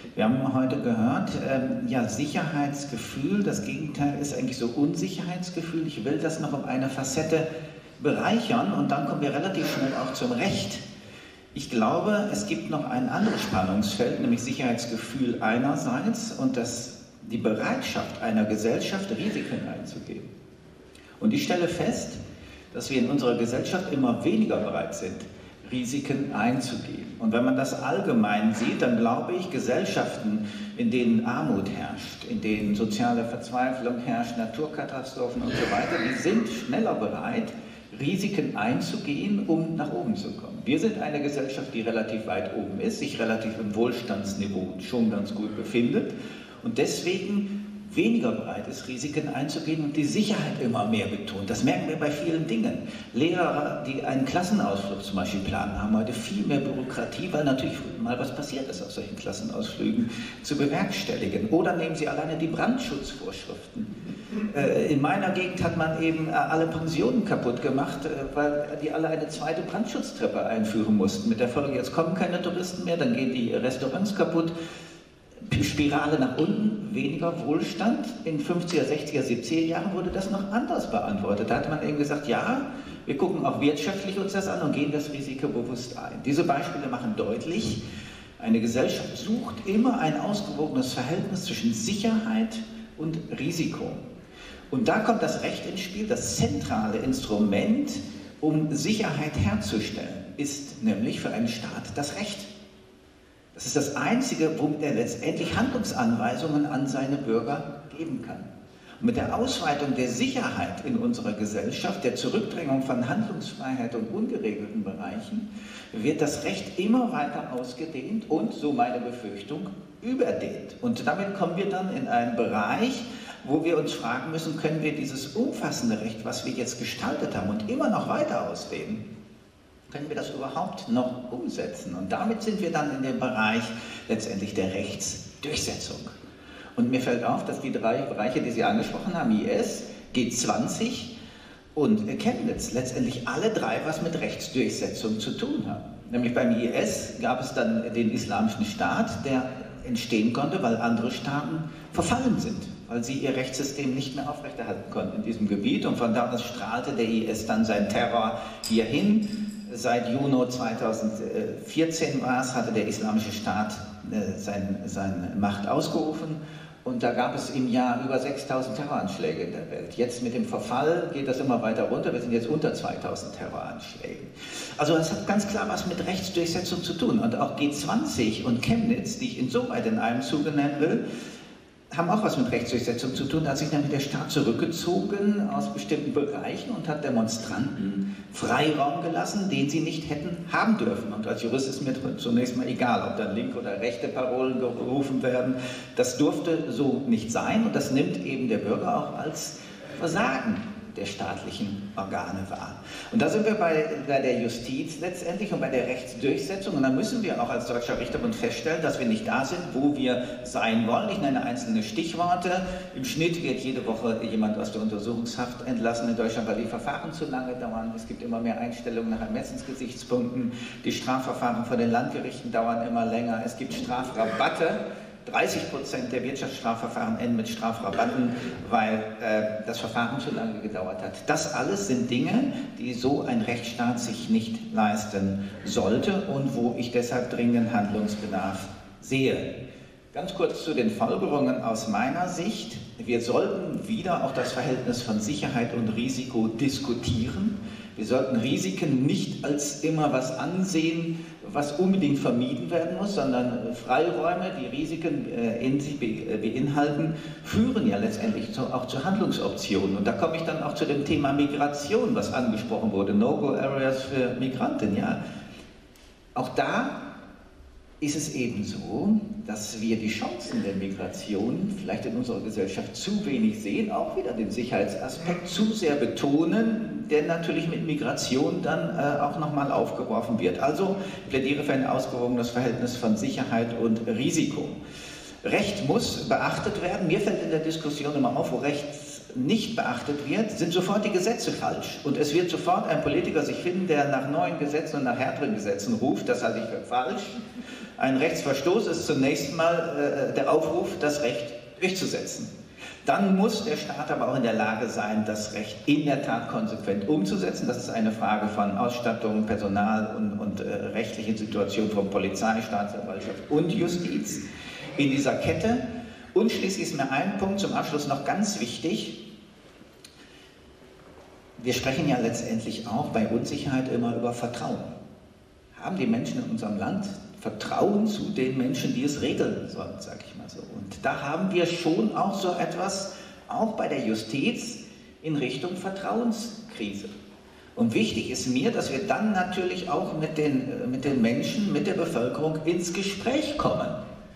Wir haben heute gehört, ähm, ja, Sicherheitsgefühl, das Gegenteil ist eigentlich so Unsicherheitsgefühl. Ich will das noch um eine Facette bereichern und dann kommen wir relativ schnell auch zum Recht. Ich glaube, es gibt noch ein anderes Spannungsfeld, nämlich Sicherheitsgefühl einerseits und das, die Bereitschaft einer Gesellschaft, Risiken einzugehen. Und ich stelle fest, dass wir in unserer Gesellschaft immer weniger bereit sind, Risiken einzugehen. Und wenn man das allgemein sieht, dann glaube ich, Gesellschaften, in denen Armut herrscht, in denen soziale Verzweiflung herrscht, Naturkatastrophen und so weiter, die sind schneller bereit, Risiken einzugehen, um nach oben zu kommen. Wir sind eine Gesellschaft, die relativ weit oben ist, sich relativ im Wohlstandsniveau schon ganz gut befindet und deswegen weniger bereit ist, Risiken einzugehen und die Sicherheit immer mehr betont. Das merken wir bei vielen Dingen. Lehrer, die einen Klassenausflug zum Beispiel planen, haben heute viel mehr Bürokratie, weil natürlich mal was passiert ist auf solchen Klassenausflügen, zu bewerkstelligen. Oder nehmen Sie alleine die Brandschutzvorschriften. In meiner Gegend hat man eben alle Pensionen kaputt gemacht, weil die alle eine zweite Brandschutztreppe einführen mussten. Mit der Folge, jetzt kommen keine Touristen mehr, dann gehen die Restaurants kaputt. Spirale nach unten, weniger Wohlstand. In fünfziger, sechziger, siebziger Jahren wurde das noch anders beantwortet. Da hat man eben gesagt, ja, wir gucken auch wirtschaftlich uns das an und gehen das Risiko bewusst ein. Diese Beispiele machen deutlich, eine Gesellschaft sucht immer ein ausgewogenes Verhältnis zwischen Sicherheit und Risiko. Und da kommt das Recht ins Spiel. Das zentrale Instrument, um Sicherheit herzustellen, ist nämlich für einen Staat das Recht. Das ist das Einzige, womit er letztendlich Handlungsanweisungen an seine Bürger geben kann. Und mit der Ausweitung der Sicherheit in unserer Gesellschaft, der Zurückdrängung von Handlungsfreiheit und ungeregelten Bereichen, wird das Recht immer weiter ausgedehnt und, so meine Befürchtung, überdehnt. Und damit kommen wir dann in einen Bereich, wo wir uns fragen müssen, können wir dieses umfassende Recht, was wir jetzt gestaltet haben und immer noch weiter ausdehnen, können wir das überhaupt noch umsetzen? Und damit sind wir dann in dem Bereich letztendlich der Rechtsdurchsetzung. Und mir fällt auf, dass die drei Bereiche, die Sie angesprochen haben, I S, G zwanzig und Chemnitz, letztendlich alle drei was mit Rechtsdurchsetzung zu tun haben. Nämlich beim I S gab es dann den Islamischen Staat, der entstehen konnte, weil andere Staaten verfallen sind, weil sie ihr Rechtssystem nicht mehr aufrechterhalten konnten in diesem Gebiet. Und von da aus strahlte der I S dann seinen Terror hierhin. Seit Juni zweitausendvierzehn war es, hatte der Islamische Staat äh, sein, seine Macht ausgerufen und da gab es im Jahr über sechstausend Terroranschläge in der Welt. Jetzt mit dem Verfall geht das immer weiter runter, wir sind jetzt unter zweitausend Terroranschlägen. Also es hat ganz klar was mit Rechtsdurchsetzung zu tun und auch G zwanzig und Chemnitz, die ich insoweit in einem Zuge nennen will, haben auch was mit Rechtsdurchsetzung zu tun. Da hat sich nämlich der Staat zurückgezogen aus bestimmten Bereichen und hat Demonstranten Freiraum gelassen, den sie nicht hätten haben dürfen. Und als Jurist ist mir zunächst mal egal, ob dann linke oder rechte Parolen gerufen werden. Das durfte so nicht sein und das nimmt eben der Bürger auch als Versagen der staatlichen Organe wahr. Und da sind wir bei, bei der Justiz letztendlich und bei der Rechtsdurchsetzung. Und da müssen wir auch als Deutscher Richterbund feststellen, dass wir nicht da sind, wo wir sein wollen. Ich nenne einzelne Stichworte. Im Schnitt wird jede Woche jemand aus der Untersuchungshaft entlassen in Deutschland, weil die Verfahren zu lange dauern. Es gibt immer mehr Einstellungen nach Ermessensgesichtspunkten. Die Strafverfahren vor den Landgerichten dauern immer länger. Es gibt Strafrabatte. dreißig Prozent der Wirtschaftsstrafverfahren enden mit Strafrabatten, weil äh, das Verfahren zu lange gedauert hat. Das alles sind Dinge, die so ein Rechtsstaat sich nicht leisten sollte und wo ich deshalb dringenden Handlungsbedarf sehe. Ganz kurz zu den Folgerungen aus meiner Sicht. Wir sollten wieder auch das Verhältnis von Sicherheit und Risiko diskutieren. Wir sollten Risiken nicht als immer was ansehen, was unbedingt vermieden werden muss, sondern Freiräume, die Risiken äh, in sich be beinhalten, führen ja letztendlich zu, auch zu Handlungsoptionen. Und da komme ich dann auch zu dem Thema Migration, was angesprochen wurde, No-Go-Areas für Migranten. Ja. Auch da ist es eben so, dass wir die Chancen der Migration vielleicht in unserer Gesellschaft zu wenig sehen, auch wieder den Sicherheitsaspekt zu sehr betonen, der natürlich mit Migration dann äh, auch nochmal aufgeworfen wird. Also ich plädiere für ein ausgewogenes Verhältnis von Sicherheit und Risiko. Recht muss beachtet werden. Mir fällt in der Diskussion immer auf, wo Recht nicht beachtet wird, sind sofort die Gesetze falsch. Und es wird sofort ein Politiker sich finden, der nach neuen Gesetzen und nach härteren Gesetzen ruft, das halte ich für falsch. Ein Rechtsverstoß ist zunächst mal äh, der Aufruf, das Recht durchzusetzen. Dann muss der Staat aber auch in der Lage sein, das Recht in der Tat konsequent umzusetzen. Das ist eine Frage von Ausstattung, Personal und, und äh, rechtlichen Situationen von Polizei, Staatsanwaltschaft und Justiz in dieser Kette. Und schließlich ist mir ein Punkt zum Abschluss noch ganz wichtig. Wir sprechen ja letztendlich auch bei Unsicherheit immer über Vertrauen. Haben die Menschen in unserem Land Vertrauen zu den Menschen, die es regeln sollen, sage ich mal so. Und da haben wir schon auch so etwas, auch bei der Justiz, in Richtung Vertrauenskrise. Und wichtig ist mir, dass wir dann natürlich auch mit den, mit den Menschen, mit der Bevölkerung ins Gespräch kommen.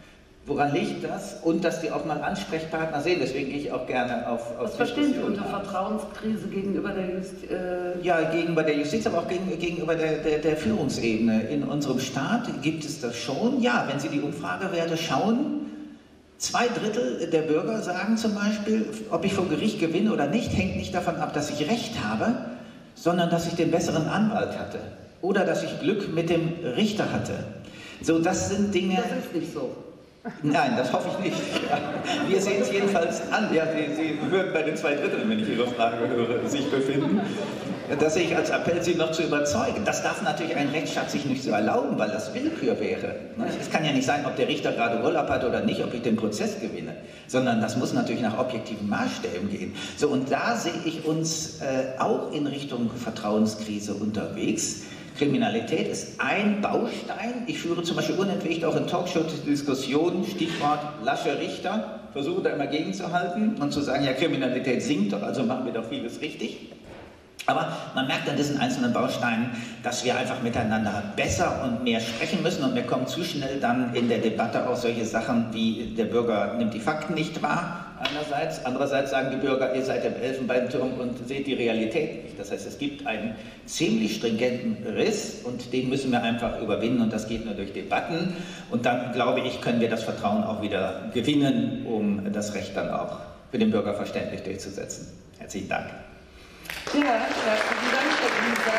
Woran liegt das? Und dass die auch mal Ansprechpartner sehen. Deswegen gehe ich auch gerne auf, auf Was verstehen Sie unter Vertrauenskrise gegenüber der Justiz? Äh ja, gegenüber der Justiz, aber auch gegen, gegenüber der, der, der Führungsebene. In unserem Staat gibt es das schon. Ja, wenn Sie die Umfragewerte schauen, zwei Drittel der Bürger sagen zum Beispiel, ob ich vor Gericht gewinne oder nicht, hängt nicht davon ab, dass ich Recht habe, sondern dass ich den besseren Anwalt hatte oder dass ich Glück mit dem Richter hatte. So, das sind Dinge... Das ist nicht so. Nein, das hoffe ich nicht. Ja. Wir sehen es jedenfalls an. Ja, Sie, Sie würden bei den zwei Dritteln, wenn ich Ihre Frage höre, sich befinden. Das sehe ich als Appell, Sie noch zu überzeugen. Das darf natürlich ein Rechtsstaat sich nicht so erlauben, weil das Willkür wäre. Es kann ja nicht sein, ob der Richter gerade Urlaub hat oder nicht, ob ich den Prozess gewinne, sondern das muss natürlich nach objektiven Maßstäben gehen. So, und da sehe ich uns äh, auch in Richtung Vertrauenskrise unterwegs. Kriminalität ist ein Baustein. Ich führe zum Beispiel unentwegt auch in Talkshow-Diskussionen, Stichwort lasche Richter, versuche da immer gegenzuhalten und zu sagen, ja, Kriminalität sinkt doch, also machen wir doch vieles richtig. Aber man merkt an diesen einzelnen Bausteinen, dass wir einfach miteinander besser und mehr sprechen müssen und mir kommen zu schnell dann in der Debatte auch solche Sachen wie der Bürger nimmt die Fakten nicht wahr, einerseits, andererseits sagen die Bürger, ihr seid im Elfenbeinturm und seht die Realität nicht. Das heißt, es gibt einen ziemlich stringenten Riss und den müssen wir einfach überwinden und das geht nur durch Debatten und dann, glaube ich, können wir das Vertrauen auch wieder gewinnen, um das Recht dann auch für den Bürger verständlich durchzusetzen. Herzlichen Dank. Ja, herzlichen Dank, Herr Gieser.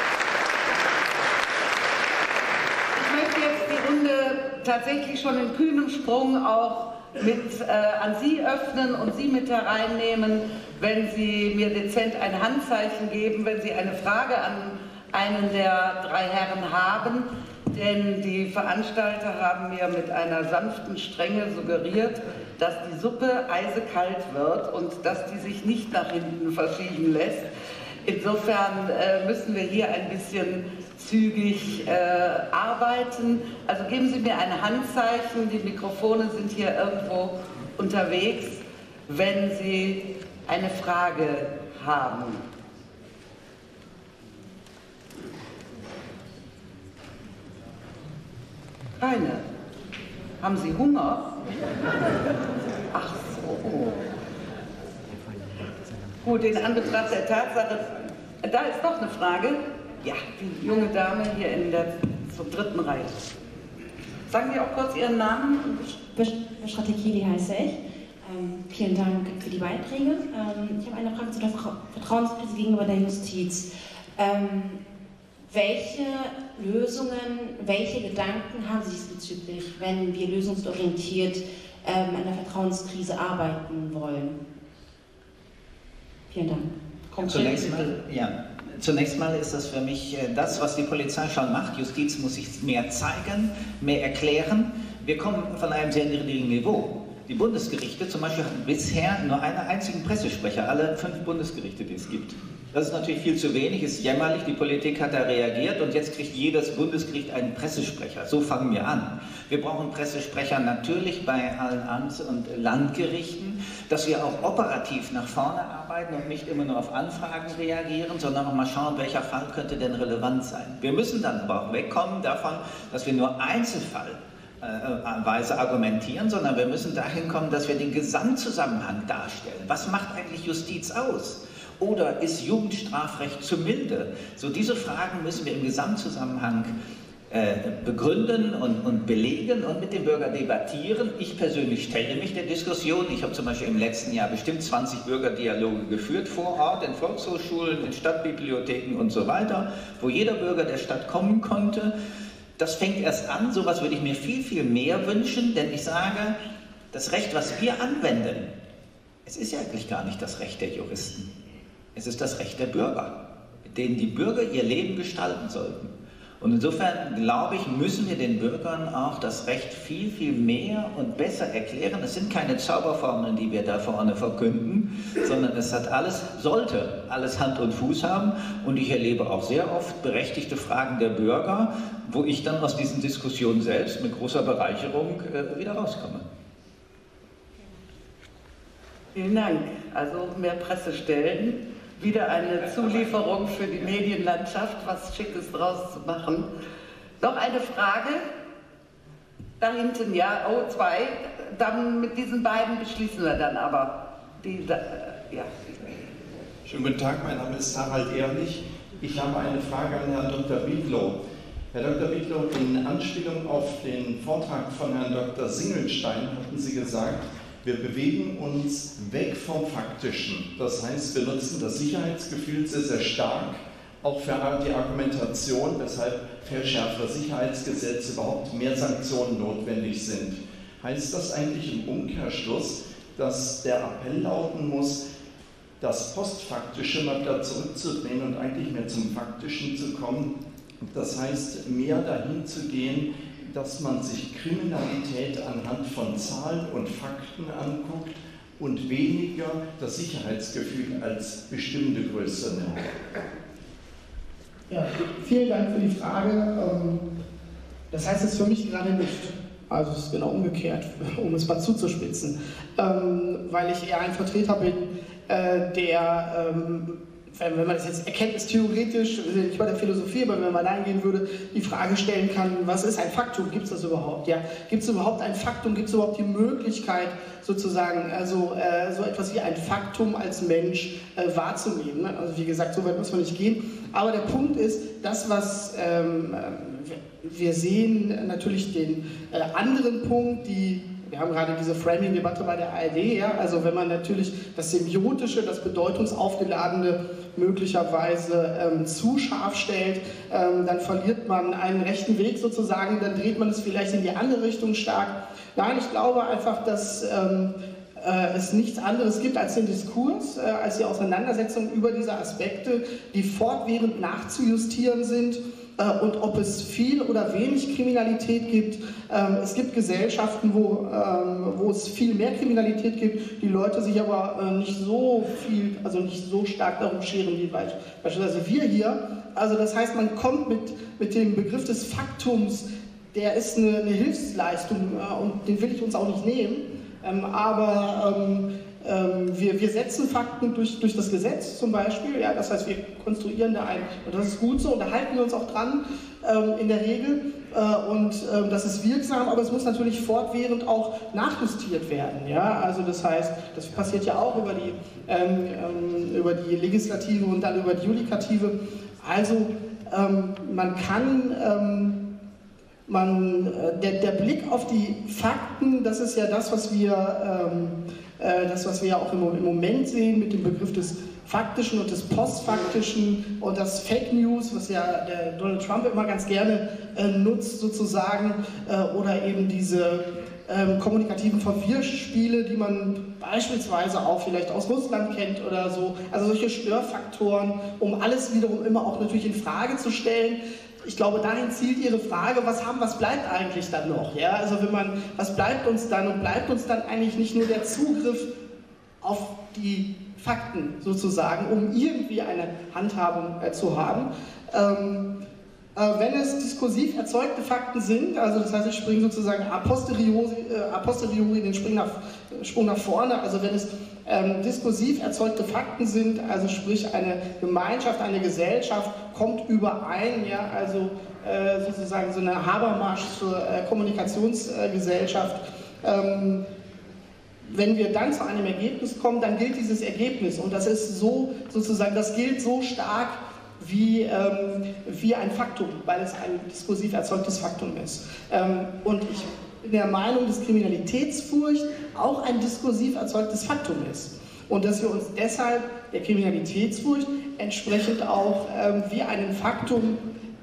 Ich möchte jetzt die Runde tatsächlich schon in kühnem Sprung auch mit äh, an Sie öffnen und Sie mit hereinnehmen, wenn Sie mir dezent ein Handzeichen geben, wenn Sie eine Frage an einen der drei Herren haben. Denn die Veranstalter haben mir mit einer sanften Strenge suggeriert, dass die Suppe eisekalt wird und dass die sich nicht nach hinten verschieben lässt. Insofern äh, müssen wir hier ein bisschen zügig äh, arbeiten. Also geben Sie mir ein Handzeichen, die Mikrofone sind hier irgendwo unterwegs, wenn Sie eine Frage haben. Keine. Haben Sie Hunger? Ach so. Gut, in Anbetracht der Tatsache, da ist noch eine Frage. Ja, die junge Dame hier in der zur dritten Reihe. Sagen Sie auch kurz Ihren Namen? Strategie heiße ich. Ähm, vielen Dank für die Beiträge. Ähm, ich habe eine Frage zu der Vertrauenskrise gegenüber der Justiz. Ähm, welche Lösungen, welche Gedanken haben Sie diesbezüglich, wenn wir lösungsorientiert ähm, an der Vertrauenskrise arbeiten wollen? Vielen Dank. Zunächst mal, ja, zunächst mal ist das für mich das, was die Polizei schon macht. Justiz muss sich mehr zeigen, mehr erklären. Wir kommen von einem sehr niedrigen Niveau. Die Bundesgerichte zum Beispiel hatten bisher nur einen einzigen Pressesprecher, alle fünf Bundesgerichte, die es gibt. Das ist natürlich viel zu wenig, ist jämmerlich, die Politik hat da reagiert und jetzt kriegt jedes Bundesgericht einen Pressesprecher. So fangen wir an. Wir brauchen Pressesprecher natürlich bei allen Amts- und Landgerichten, dass wir auch operativ nach vorne arbeiten und nicht immer nur auf Anfragen reagieren, sondern auch mal schauen, welcher Fall könnte denn relevant sein. Wir müssen dann aber auch wegkommen davon, dass wir nur Einzelfall Weise argumentieren, sondern wir müssen dahin kommen, dass wir den Gesamtzusammenhang darstellen. Was macht eigentlich Justiz aus? Oder ist Jugendstrafrecht zu milde? So diese Fragen müssen wir im Gesamtzusammenhang äh, begründen und, und belegen und mit dem Bürger debattieren. Ich persönlich stelle mich der Diskussion. Ich habe zum Beispiel im letzten Jahr bestimmt zwanzig Bürgerdialoge geführt vor Ort, in Volkshochschulen, in Stadtbibliotheken und so weiter, wo jeder Bürger der Stadt kommen konnte. Das fängt erst an, sowas würde ich mir viel, viel mehr wünschen, denn ich sage, das Recht, was wir anwenden, es ist ja eigentlich gar nicht das Recht der Juristen. Es ist das Recht der Bürger, mit denen die Bürger ihr Leben gestalten sollten. Und insofern, glaube ich, müssen wir den Bürgern auch das Recht viel, viel mehr und besser erklären. Es sind keine Zauberformeln, die wir da vorne verkünden, sondern es hat alles, sollte alles Hand und Fuß haben. Und ich erlebe auch sehr oft berechtigte Fragen der Bürger, wo ich dann aus diesen Diskussionen selbst mit großer Bereicherung äh, wieder rauskomme. Vielen Dank. Also mehr Pressestellen. Wieder eine Zulieferung für die Medienlandschaft, was Schickes draus zu machen. Noch eine Frage? Da hinten, ja, oh, zwei. Dann mit diesen beiden beschließen wir dann aber. Die, da, ja. Schönen guten Tag, mein Name ist Harald Ehrlich. Ich habe eine Frage an Herrn Doktor Bietlow. Herr Doktor Bietlow, in Anspielung auf den Vortrag von Herrn Doktor Singelstein hatten Sie gesagt, wir bewegen uns weg vom Faktischen. Das heißt, wir nutzen das Sicherheitsgefühl sehr, sehr stark, auch für die Argumentation, weshalb verschärftere Sicherheitsgesetze, überhaupt mehr Sanktionen notwendig sind. Heißt das eigentlich im Umkehrschluss, dass der Appell lauten muss, das Postfaktische mal wieder zurückzudrehen und eigentlich mehr zum Faktischen zu kommen? Das heißt, mehr dahin zu gehen, dass man sich Kriminalität anhand von Zahlen und Fakten anguckt und weniger das Sicherheitsgefühl als bestimmende Größe nimmt. Ja, vielen Dank für die Frage. Das heißt es für mich gerade nicht. Also es ist genau umgekehrt, um es mal zuzuspitzen. Weil ich eher ein Vertreter bin, der, wenn man das jetzt erkenntnistheoretisch, nicht bei der Philosophie, aber wenn man mal eingehen würde, die Frage stellen kann, was ist ein Faktum? Gibt es das überhaupt? Ja? Gibt es überhaupt ein Faktum? Gibt es überhaupt die Möglichkeit, sozusagen, also äh, so etwas wie ein Faktum als Mensch äh, wahrzunehmen? Ne? Also wie gesagt, so weit muss man nicht gehen. Aber der Punkt ist, das, was ähm, wir sehen, natürlich den äh, anderen Punkt, die wir haben gerade diese Framing-Debatte bei der A R D, ja? Also wenn man natürlich das Semiotische, das Bedeutungsaufgeladene möglicherweise ähm, zu scharf stellt, ähm, dann verliert man einen rechten Weg sozusagen, dann dreht man es vielleicht in die andere Richtung stark. Nein, ich glaube einfach, dass ähm, äh, es nichts anderes gibt als den Diskurs, äh, als die Auseinandersetzung über diese Aspekte, die fortwährend nachzujustieren sind. Und ob es viel oder wenig Kriminalität gibt. Es gibt Gesellschaften, wo, wo es viel mehr Kriminalität gibt, die Leute sich aber nicht so viel, also nicht so stark darum scheren wie beispielsweise wir hier. Also das heißt, man kommt mit, mit dem Begriff des Faktums, der ist eine, eine Hilfsleistung und den will ich uns auch nicht nehmen. Aber Wir, wir setzen Fakten durch, durch das Gesetz zum Beispiel, ja, das heißt, wir konstruieren da ein, und das ist gut so, und da halten wir uns auch dran ähm, in der Regel, äh, und ähm, das ist wirksam, aber es muss natürlich fortwährend auch nachjustiert werden, ja, also das heißt, das passiert ja auch über die, ähm, über die Legislative und dann über die Judikative, also ähm, man kann, ähm, man, äh, der, der Blick auf die Fakten, das ist ja das, was wir ähm, Das, was wir ja auch im Moment sehen mit dem Begriff des Faktischen und des Postfaktischen und das Fake News, was ja der Donald Trump immer ganz gerne äh, nutzt sozusagen, äh, oder eben diese ähm, kommunikativen Verwirrspiele, die man beispielsweise auch vielleicht aus Russland kennt oder so. Also solche Störfaktoren, um alles wiederum immer auch natürlich in Frage zu stellen. Ich glaube, dahin zielt Ihre Frage, was haben, was bleibt eigentlich dann noch? Ja? Also wenn man, was bleibt uns dann? Und bleibt uns dann eigentlich nicht nur der Zugriff auf die Fakten sozusagen, um irgendwie eine Handhabung äh, zu haben. Ähm, äh, wenn es diskursiv erzeugte Fakten sind, also das heißt, ich springe sozusagen a posteriori, äh, a posteriori den Sprung nach, Sprung nach vorne, also wenn es ähm, diskursiv erzeugte Fakten sind, also sprich eine Gemeinschaft, eine Gesellschaft kommt überein, ja, also äh, sozusagen so eine Habermarsch zur äh, Kommunikationsgesellschaft. Ähm, wenn wir dann zu einem Ergebnis kommen, dann gilt dieses Ergebnis und das ist so sozusagen, das gilt so stark wie, ähm, wie ein Faktum, weil es ein diskursiv erzeugtes Faktum ist. Ähm, und ich bin der Meinung, dass Kriminalitätsfurcht auch ein diskursiv erzeugtes Faktum ist. Und dass wir uns deshalb der Kriminalitätsfurcht entsprechend auch ähm, wie einem Faktum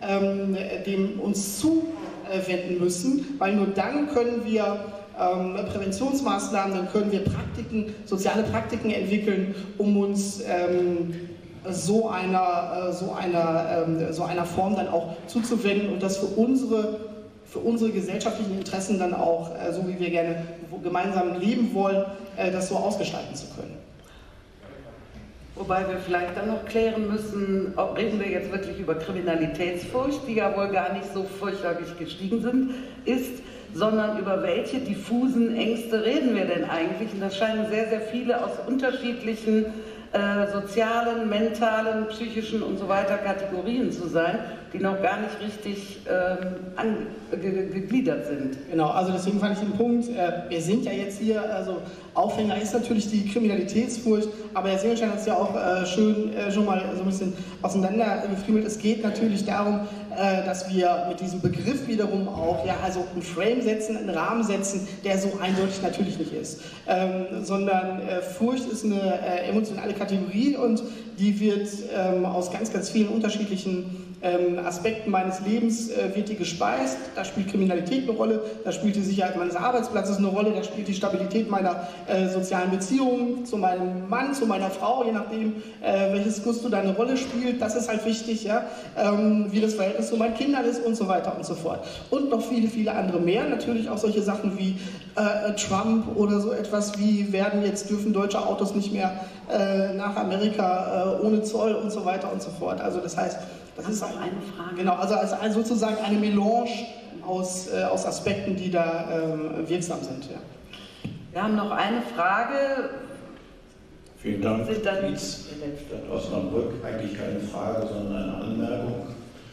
ähm, dem uns zuwenden müssen, weil nur dann können wir ähm, Präventionsmaßnahmen, dann können wir Praktiken, soziale Praktiken entwickeln, um uns ähm, so einer, äh, so, einer, ähm, so einer Form dann auch zuzuwenden und das für unsere, für unsere gesellschaftlichen Interessen dann auch, äh, so wie wir gerne gemeinsam leben wollen, äh, das so ausgestalten zu können. Wobei wir vielleicht dann noch klären müssen, ob reden wir jetzt wirklich über Kriminalitätsfurcht, die ja wohl gar nicht so furchtbarlich gestiegen sind, ist, sondern über welche diffusen Ängste reden wir denn eigentlich? Und das scheinen sehr, sehr viele aus unterschiedlichen äh, sozialen, mentalen, psychischen und so weiter Kategorien zu sein, die noch gar nicht richtig ähm, an, ge, gegliedert sind. Genau, also deswegen fand ich den Punkt, äh, wir sind ja jetzt hier, also Aufhänger ist natürlich die Kriminalitätsfurcht, aber Herr Singelstein hat es ja auch äh, schön äh, schon mal so ein bisschen auseinandergefriemelt. Es geht natürlich darum, äh, dass wir mit diesem Begriff wiederum auch ja, also einen Frame setzen, einen Rahmen setzen, der so eindeutig natürlich nicht ist, ähm, sondern äh, Furcht ist eine äh, emotionale Kategorie und die wird ähm, aus ganz, ganz vielen unterschiedlichen Aspekten meines Lebens äh, wird die gespeist. Da spielt Kriminalität eine Rolle, da spielt die Sicherheit meines Arbeitsplatzes eine Rolle, da spielt die Stabilität meiner äh, sozialen Beziehungen zu meinem Mann, zu meiner Frau, je nachdem, äh, welches Gusto da eine Rolle spielt. Das ist halt wichtig, ja? ähm, wie das Verhältnis zu meinen Kindern ist und so weiter und so fort. Und noch viele, viele andere mehr. Natürlich auch solche Sachen wie äh, Trump oder so etwas wie werden jetzt dürfen deutsche Autos nicht mehr äh, nach Amerika äh, ohne Zoll und so weiter und so fort. Also das heißt, das ist auch eine Frage. Genau, also, also sozusagen eine Melange aus, äh, aus Aspekten, die da ähm, wirksam sind. Ja. Wir haben noch eine Frage. Vielen Dank. Sind dann Stadt Osnabrück, eigentlich keine Frage, sondern eine Anmerkung.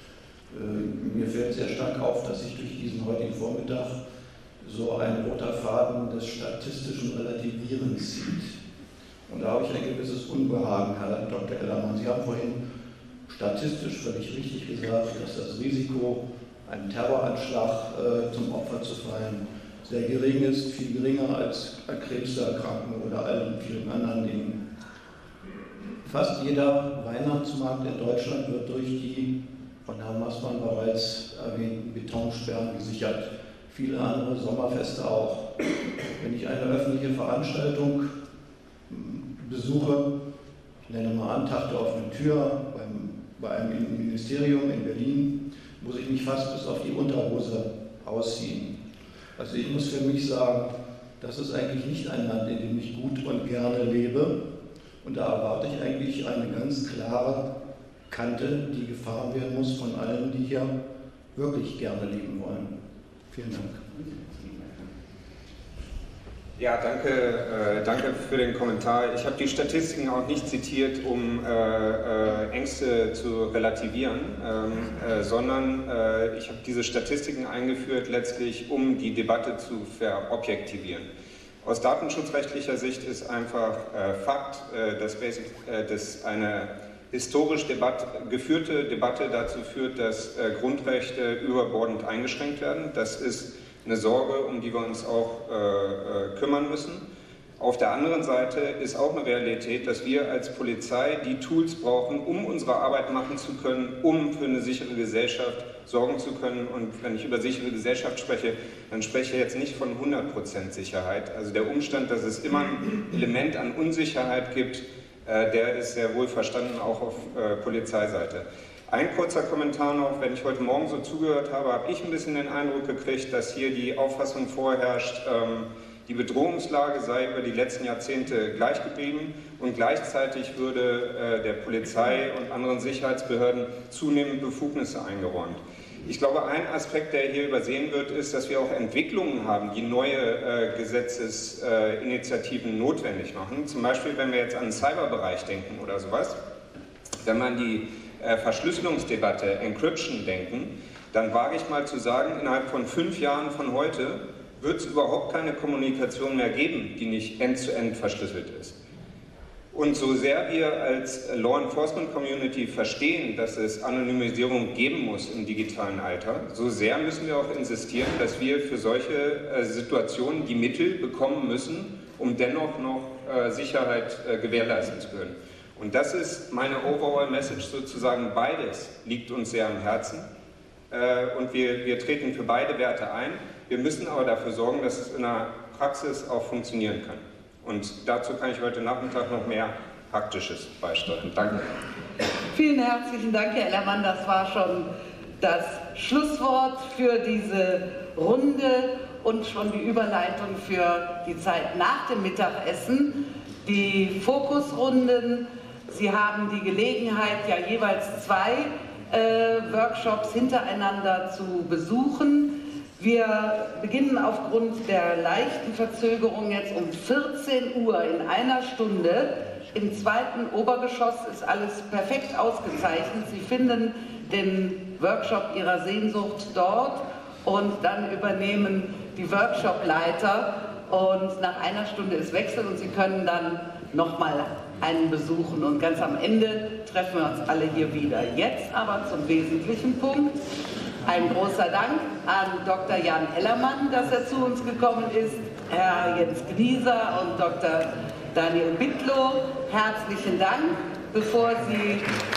Äh, mir fällt sehr stark auf, dass sich durch diesen heutigen Vormittag so ein roter Faden des statistischen Relativierens zieht. Und da habe ich ein gewisses Unbehagen, Herr Doktor Ellermann. Sie haben vorhin statistisch völlig richtig gesagt, dass das Risiko, einem Terroranschlag äh, zum Opfer zu fallen, sehr gering ist, viel geringer als an Krebs zu erkranken oder allen vielen anderen Dingen. Fast jeder Weihnachtsmarkt in Deutschland wird durch die von Herrn Maßmann bereits erwähnten Betonsperren gesichert. Viele andere Sommerfeste auch. Wenn ich eine öffentliche Veranstaltung besuche, ich nenne mal an, Tag der offenen Tür, beim bei einem Ministerium in Berlin, muss ich mich fast bis auf die Unterhose ausziehen. Also ich muss für mich sagen, das ist eigentlich nicht ein Land, in dem ich gut und gerne lebe. Und da erwarte ich eigentlich eine ganz klare Kante, die gefahren werden muss von allen, die hier wirklich gerne leben wollen. Vielen Dank. Ja, danke, äh, danke für den Kommentar. Ich habe die Statistiken auch nicht zitiert, um äh, äh, Ängste zu relativieren, ähm, äh, sondern äh, ich habe diese Statistiken eingeführt, letztlich um die Debatte zu verobjektivieren. Aus datenschutzrechtlicher Sicht ist einfach äh, Fakt, äh, dass, basic, äh, dass eine historisch Debatte, geführte Debatte dazu führt, dass äh, Grundrechte überbordend eingeschränkt werden. Das ist eine Sorge, um die wir uns auch äh, äh, kümmern müssen. Auf der anderen Seite ist auch eine Realität, dass wir als Polizei die Tools brauchen, um unsere Arbeit machen zu können, um für eine sichere Gesellschaft sorgen zu können. Und wenn ich über sichere Gesellschaft spreche, dann spreche ich jetzt nicht von hundert Prozent Sicherheit. Also der Umstand, dass es immer ein Element an Unsicherheit gibt, äh, der ist sehr wohl verstanden, auch auf äh, Polizeiseite. Ein kurzer Kommentar noch, wenn ich heute Morgen so zugehört habe, habe ich ein bisschen den Eindruck gekriegt, dass hier die Auffassung vorherrscht, ähm, die Bedrohungslage sei über die letzten Jahrzehnte gleich geblieben und gleichzeitig würde äh, der Polizei und anderen Sicherheitsbehörden zunehmend Befugnisse eingeräumt. Ich glaube, ein Aspekt, der hier übersehen wird, ist, dass wir auch Entwicklungen haben, die neue äh, Gesetzesinitiativen äh, notwendig machen. Zum Beispiel, wenn wir jetzt an den Cyberbereich denken oder sowas, wenn man die Verschlüsselungsdebatte, Encryption denken, dann wage ich mal zu sagen, innerhalb von fünf Jahren von heute wird es überhaupt keine Kommunikation mehr geben, die nicht end-zu-end verschlüsselt ist. Und so sehr wir als Law Enforcement Community verstehen, dass es Anonymisierung geben muss im digitalen Alter, so sehr müssen wir auch insistieren, dass wir für solche äh, Situationen die Mittel bekommen müssen, um dennoch noch äh, Sicherheit äh, gewährleisten zu können. Und das ist meine Overall Message sozusagen, beides liegt uns sehr am Herzen. äh, und wir, wir treten für beide Werte ein. Wir müssen aber dafür sorgen, dass es in der Praxis auch funktionieren kann. Und dazu kann ich heute Nachmittag noch mehr Praktisches beisteuern. Danke. Vielen herzlichen Dank, Herr Ellermann. Das war schon das Schlusswort für diese Runde und schon die Überleitung für die Zeit nach dem Mittagessen. Die Fokusrunden, Sie haben die Gelegenheit, ja jeweils zwei äh, Workshops hintereinander zu besuchen. Wir beginnen aufgrund der leichten Verzögerung jetzt um vierzehn Uhr in einer Stunde. Im zweiten Obergeschoss ist alles perfekt ausgezeichnet. Sie finden den Workshop Ihrer Sehnsucht dort und dann übernehmen die Workshopleiter und nach einer Stunde ist Wechsel und Sie können dann nochmal einen besuchen und ganz am Ende treffen wir uns alle hier wieder. Jetzt aber zum wesentlichen Punkt. Ein großer Dank an Doktor Jan Ellermann, dass er zu uns gekommen ist, Herr Jens Gnieser und Doktor Daniel Bittlow. Herzlichen Dank. Bevor Sie